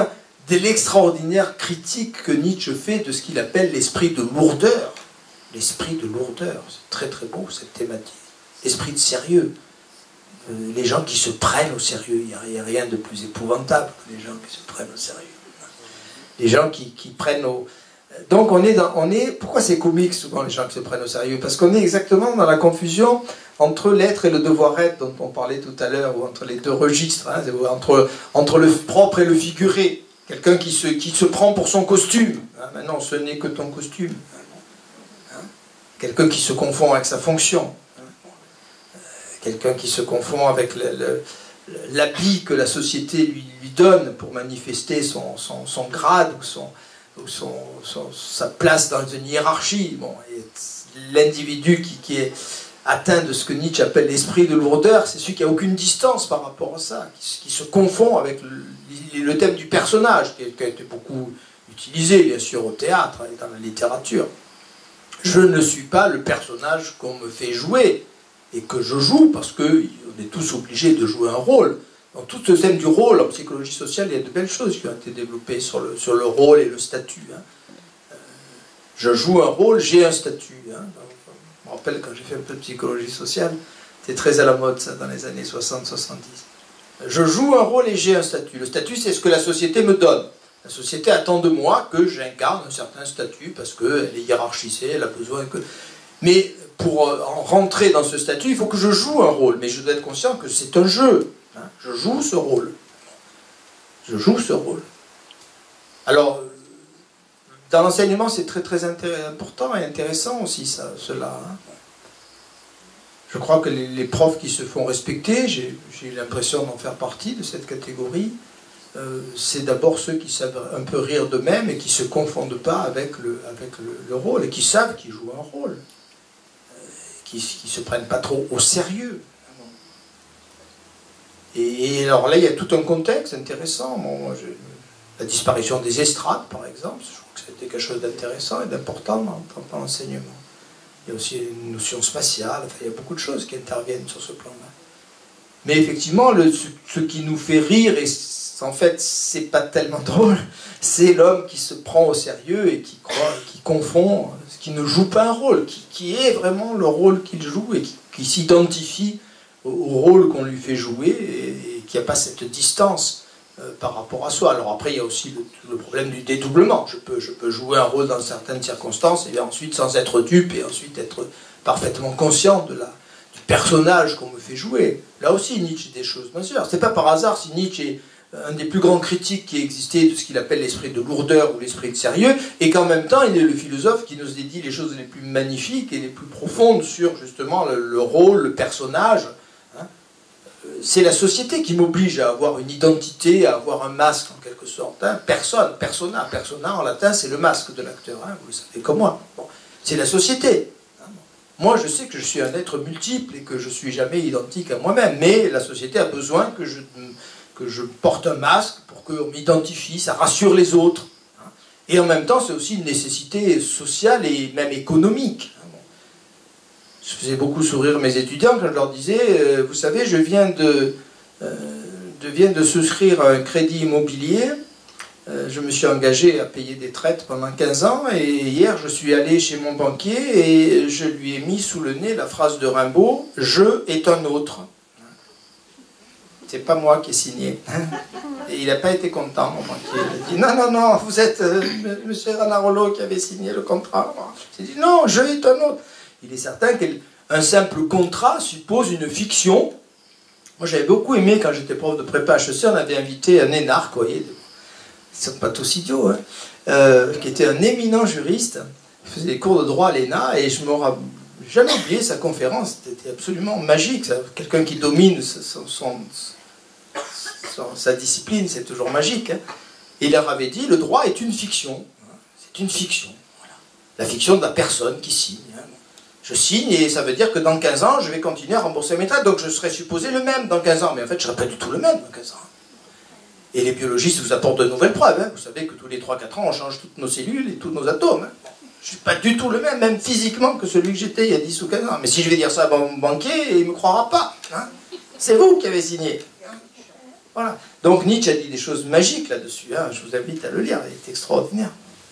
de l'extraordinaire critique que Nietzsche fait de ce qu'il appelle l'esprit de lourdeur. L'esprit de lourdeur, c'est très très beau cette thématique. L'esprit de sérieux. Euh, les gens qui se prennent au sérieux, il n'y a, a rien de plus épouvantable que les gens qui se prennent au sérieux. Les gens qui, qui prennent au... Donc on est dans... On est, pourquoi c'est comique souvent les gens qui se prennent au sérieux? Parce qu'on est exactement dans la confusion entre l'être et le devoir-être dont on parlait tout à l'heure, ou entre les deux registres, hein, entre, entre le propre et le figuré. Quelqu'un qui se, qui se prend pour son costume. Hein, maintenant, ce n'est que ton costume. Hein, quelqu'un qui se confond avec sa fonction. Hein, euh, quelqu'un qui se confond avec l'habit que la société lui, lui donne pour manifester son, son, son grade ou, son, ou son, son, sa place dans une hiérarchie. Bon, l'individu qui, qui est atteint de ce que Nietzsche appelle l'esprit de lourdeur, c'est celui qui n'a aucune distance par rapport à ça, qui, qui se confond avec le, le thème du personnage, qui, qui a été beaucoup utilisé, bien sûr, au théâtre et dans la littérature. Je ne suis pas le personnage qu'on me fait jouer, et que je joue, parce qu'on est tous obligés de jouer un rôle. Dans tout ce thème du rôle, en psychologie sociale, il y a de belles choses qui ont été développées sur le, sur le rôle et le statut. Hein. Euh, je joue un rôle, j'ai un statut. Hein. Je me rappelle quand j'ai fait un peu de psychologie sociale, c'était très à la mode ça dans les années soixante soixante-dix. Je joue un rôle et j'ai un statut. Le statut, c'est ce que la société me donne. La société attend de moi que j'incarne un certain statut parce qu'elle est hiérarchisée, elle a besoin que... Mais pour rentrer dans ce statut, il faut que je joue un rôle. Mais je dois être conscient que c'est un jeu. Hein. Je joue ce rôle. Je joue ce rôle. Alors, dans l'enseignement, c'est très très important et intéressant aussi, ça, cela. Hein. Je crois que les, les profs qui se font respecter, j'ai l'impression d'en faire partie de cette catégorie, euh, c'est d'abord ceux qui savent un peu rire d'eux-mêmes et qui ne se confondent pas avec le, avec le, le rôle, et qui savent qu'ils jouent un rôle, euh, qui ne se prennent pas trop au sérieux. Et, et alors là, il y a tout un contexte intéressant. Bon, moi, je, la disparition des estrades, par exemple, je trouve que c'était quelque chose d'intéressant et d'important dans, dans l'enseignement. Il y a aussi une notion spatiale, enfin, il y a beaucoup de choses qui interviennent sur ce plan-là. Mais effectivement, le, ce, ce qui nous fait rire, et en fait, c'est pas tellement drôle, c'est l'homme qui se prend au sérieux et qui croit, qui confond, qui ne joue pas un rôle, qui, qui est vraiment le rôle qu'il joue et qui, qui s'identifie au, au rôle qu'on lui fait jouer et, et qui n'a pas cette distance Euh, par rapport à soi. Alors après, il y a aussi le, le problème du dédoublement. Je peux, je peux jouer un rôle dans certaines circonstances, et ensuite sans être dupe, et ensuite être parfaitement conscient de la, du personnage qu'on me fait jouer. Là aussi, Nietzsche dit des choses majeures. C'est pas par hasard si Nietzsche est un des plus grands critiques qui a existé de ce qu'il appelle l'esprit de lourdeur ou l'esprit de sérieux, et qu'en même temps, il est le philosophe qui nous a dit les choses les plus magnifiques et les plus profondes sur justement le, le rôle, le personnage. C'est la société qui m'oblige à avoir une identité, à avoir un masque en quelque sorte. Hein. Personne, persona, persona en latin c'est le masque de l'acteur, hein, vous le savez comme moi. Bon. C'est la société. Hein. Moi je sais que je suis un être multiple et que je ne suis jamais identique à moi-même, mais la société a besoin que je, que je porte un masque pour qu'on m'identifie, ça rassure les autres. Hein. Et en même temps c'est aussi une nécessité sociale et même économique. Je faisais beaucoup sourire mes étudiants quand je leur disais, euh, vous savez, je viens de, euh, je viens de souscrire un crédit immobilier, euh, je me suis engagé à payer des traites pendant quinze ans, et hier je suis allé chez mon banquier et je lui ai mis sous le nez la phrase de Rimbaud, « Je est un autre ». C'est pas moi qui ai signé. Et il n'a pas été content, mon banquier. Il a dit, non, non, non, vous êtes euh, monsieur Ranarolo qui avait signé le contrat. J'ai dit, non, je est un autre. Il est certain qu'un simple contrat suppose une fiction. Moi, j'avais beaucoup aimé, quand j'étais prof de prépa H E C, on avait invité un énarque, vous voyez, ils ne sont pas tous idiots, hein, euh, qui était un éminent juriste, il faisait des cours de droit à l'E N A, et je ne m'aurai jamais oublié sa conférence, c'était absolument magique. Quelqu'un qui domine son, son, son, sa discipline, c'est toujours magique. Hein. Et il leur avait dit, le droit est une fiction. C'est une fiction. Voilà. La fiction de la personne qui signe. Hein. Je signe et ça veut dire que dans quinze ans, je vais continuer à rembourser mes traites. Donc je serai supposé le même dans quinze ans. Mais en fait, je ne serai pas du tout le même dans quinze ans. Et les biologistes vous apportent de nouvelles preuves. Hein. Vous savez que tous les trois quatre ans, on change toutes nos cellules et tous nos atomes. Hein. Je ne suis pas du tout le même, même physiquement, que celui que j'étais il y a dix ou quinze ans. Mais si je vais dire ça à mon banquier, il ne me croira pas. Hein. C'est vous qui avez signé. Voilà. Donc Nietzsche a dit des choses magiques là-dessus, hein. Je vous invite à le lire, il est extraordinaire.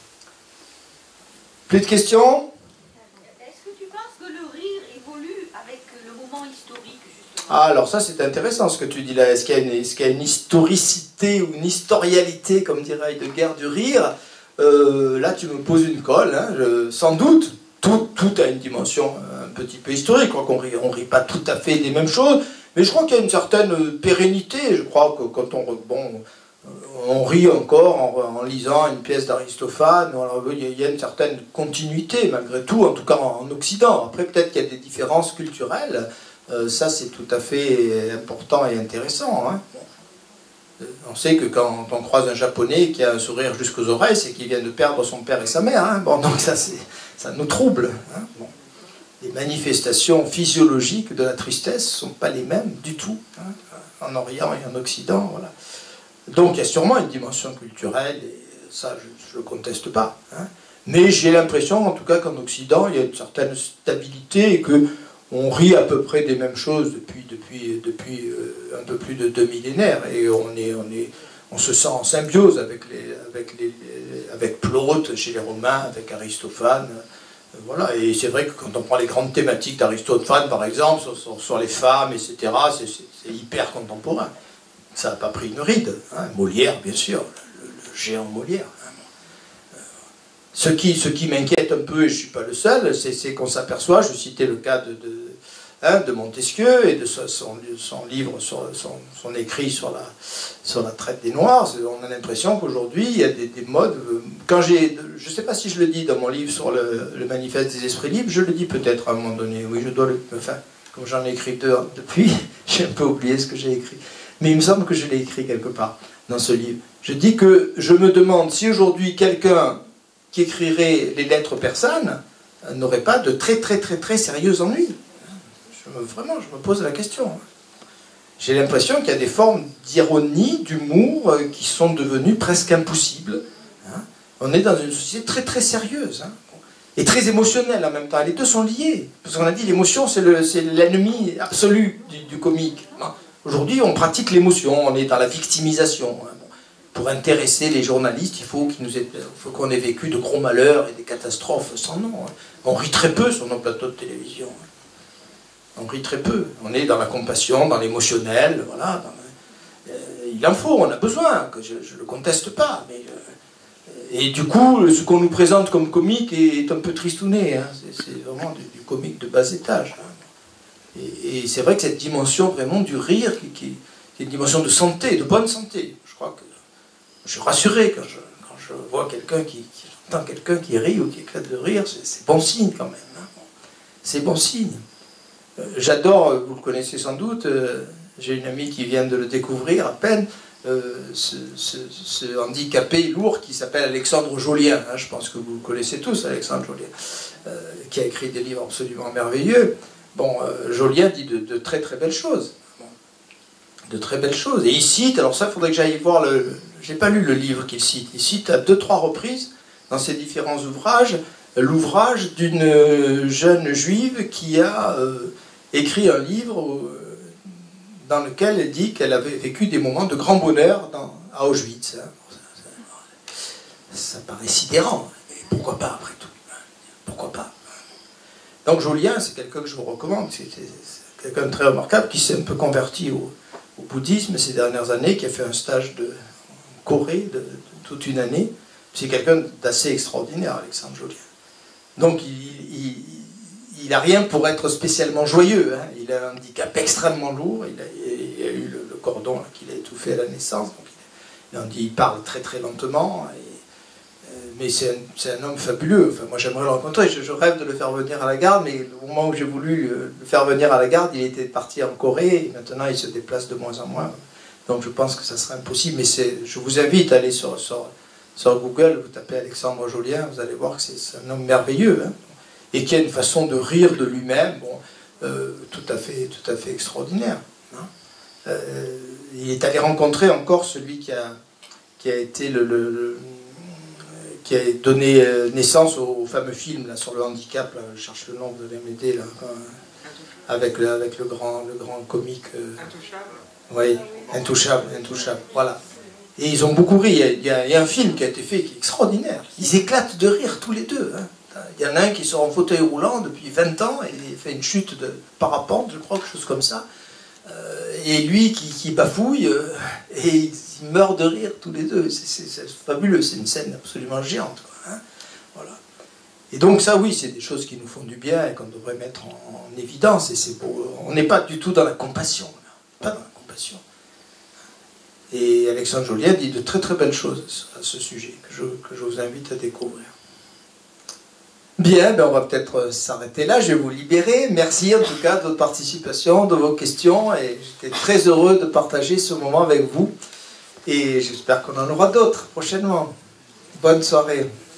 Plus de questions? Est-ce que tu penses que le rire évolue avec le moment historique, justement? Ah, alors ça c'est intéressant ce que tu dis là. Est-ce qu'il y a une, est-ce qu'il y a une historicité ou une historialité, comme dirait Heidegger, du rire? euh, Là tu me poses une colle, hein. Je, sans doute, tout, tout a une dimension un petit peu historique, quoi, qu'on rit, on rit pas tout à fait des mêmes choses, mais je crois qu'il y a une certaine pérennité. Je crois que quand on... Bon, on rit encore en, en lisant une pièce d'Aristophane, il y a une certaine continuité malgré tout, en tout cas en, en Occident. Après peut-être qu'il y a des différences culturelles, euh, ça c'est tout à fait important et intéressant, hein. On sait que quand on croise un japonais qui a un sourire jusqu'aux oreilles, c'est qu'il vient de perdre son père et sa mère, hein. Bon, donc ça, ça nous trouble, hein. Bon. Les manifestations physiologiques de la tristesse ne sont pas les mêmes du tout, hein, en Orient et en Occident, voilà. Donc il y a sûrement une dimension culturelle, et ça je ne le conteste pas, hein. Mais j'ai l'impression, en tout cas qu'en Occident, il y a une certaine stabilité et qu'on rit à peu près des mêmes choses depuis, depuis, depuis euh, un peu plus de deux millénaires. Et on, est, on, est, on se sent en symbiose avec, les, avec, les, avec Plaute chez les Romains, avec Aristophane. Euh, voilà. Et c'est vrai que quand on prend les grandes thématiques d'Aristophane, par exemple, sur, sur, sur les femmes, et cetera, c'est hyper contemporain. Ça n'a pas pris une ride, hein. Molière, bien sûr, le, le géant Molière. Hein. Euh, ce qui, ce qui m'inquiète un peu, et je ne suis pas le seul, c'est qu'on s'aperçoit, je citais le cas de, de, hein, de Montesquieu et de son, son livre, sur, son, son écrit sur la, sur la traite des Noirs. On a l'impression qu'aujourd'hui, il y a des, des modes... Quand j'ai, je ne sais pas si je le dis dans mon livre sur le, le manifeste des esprits libres, je le dis peut-être à un moment donné, oui, je dois le... Enfin, comme j'en ai écrit deux depuis, j'ai un peu oublié ce que j'ai écrit. Mais il me semble que je l'ai écrit quelque part dans ce livre. Je dis que je me demande si aujourd'hui quelqu'un qui écrirait les lettres persanes n'aurait pas de très très très très sérieux ennuis. Je me, vraiment, je me pose la question. J'ai l'impression qu'il y a des formes d'ironie, d'humour qui sont devenues presque impossibles. On est dans une société très très sérieuse, hein, et très émotionnelle en même temps. Les deux sont liés. Parce qu'on a dit l'émotion c'est l'ennemi absolu du, du comique. Aujourd'hui, on pratique l'émotion, on est dans la victimisation. Pour intéresser les journalistes, il faut qu'il nous ait, faut qu'on ait vécu de gros malheurs et des catastrophes sans nom. On rit très peu sur nos plateaux de télévision. On rit très peu. On est dans la compassion, dans l'émotionnel, voilà. Dans... Il en faut, on a besoin, que je ne le conteste pas. Mais, et du coup, ce qu'on nous présente comme comique est un peu tristouné. Hein. C'est vraiment du, du comique de bas étage. Hein. Et, et c'est vrai que cette dimension vraiment du rire, qui, qui, qui est une dimension de santé, de bonne santé. Je crois que je suis rassuré quand je, quand je vois quelqu'un qui, qui entend quelqu'un qui rit ou qui éclate de rire, c'est bon signe quand même. Hein. C'est bon signe. Euh, J'adore, vous le connaissez sans doute, euh, j'ai une amie qui vient de le découvrir à peine, euh, ce, ce, ce handicapé lourd qui s'appelle Alexandre Jolien. Hein. Je pense que vous le connaissez tous, Alexandre Jolien, euh, qui a écrit des livres absolument merveilleux. Bon, euh, Jolien dit de, de très très belles choses. Bon, de très belles choses. Et il cite, alors ça, il faudrait que j'aille voir le... le j'ai pas lu le livre qu'il cite. Il cite à deux, trois reprises, dans ses différents ouvrages, l'ouvrage d'une jeune juive qui a euh, écrit un livre euh, dans lequel elle dit qu'elle avait vécu des moments de grand bonheur dans, à Auschwitz. Hein. Ça, ça paraît sidérant. Mais pourquoi pas, après tout? Pourquoi pas? Donc Jolien, c'est quelqu'un que je vous recommande, c'est quelqu'un de très remarquable qui s'est un peu converti au, au bouddhisme ces dernières années, qui a fait un stage de en Corée de, de toute une année. C'est quelqu'un d'assez extraordinaire, Alexandre Jolien. Donc il n'a rien pour être spécialement joyeux, hein. Il a un handicap extrêmement lourd, il a, il a eu le, le cordon qu'il a étouffé à la naissance, donc il, a, il parle très très lentement. Et, mais c'est un, un homme fabuleux. Enfin, moi j'aimerais le rencontrer, je, je rêve de le faire venir à la garde, mais au moment où j'ai voulu le faire venir à la garde, il était parti en Corée, et maintenant il se déplace de moins en moins. Donc je pense que ça serait impossible, mais je vous invite à aller sur, sur, sur Google, vous tapez Alexandre Jolien, vous allez voir que c'est un homme merveilleux, hein, et qui a une façon de rire de lui-même, bon, euh, tout à fait, tout à fait extraordinaire. Hein. Euh, il est allé rencontrer encore celui qui a, qui a été le... le, le qui a donné naissance au, au fameux film là, sur le handicap, là, je cherche le nom, vous allez m'aider, là, avec, le, avec le, grand, le grand comique. Euh, Oui, Intouchable, Intouchable, voilà. Et ils ont beaucoup ri. Il y, a, il y a un film qui a été fait qui est extraordinaire. Ils éclatent de rire tous les deux. Hein. Il y en a un qui sort en fauteuil roulant depuis vingt ans et il fait une chute de parapente, je crois, quelque chose comme ça. Euh, et lui qui, qui bafouille euh, et ils, ils meurent de rire tous les deux. C'est fabuleux, c'est une scène absolument géante. Quoi, hein. Voilà. Et donc ça, oui, c'est des choses qui nous font du bien et qu'on devrait mettre en, en évidence. Et c'est pour, on n'est pas du tout dans la compassion. Pas dans la compassion. Et Alexandre Joliet dit de très très belles choses à ce sujet que je, que je vous invite à découvrir. Bien, ben on va peut-être s'arrêter là, je vais vous libérer. Merci en tout cas de votre participation, de vos questions, et j'étais très heureux de partager ce moment avec vous. Et j'espère qu'on en aura d'autres prochainement. Bonne soirée.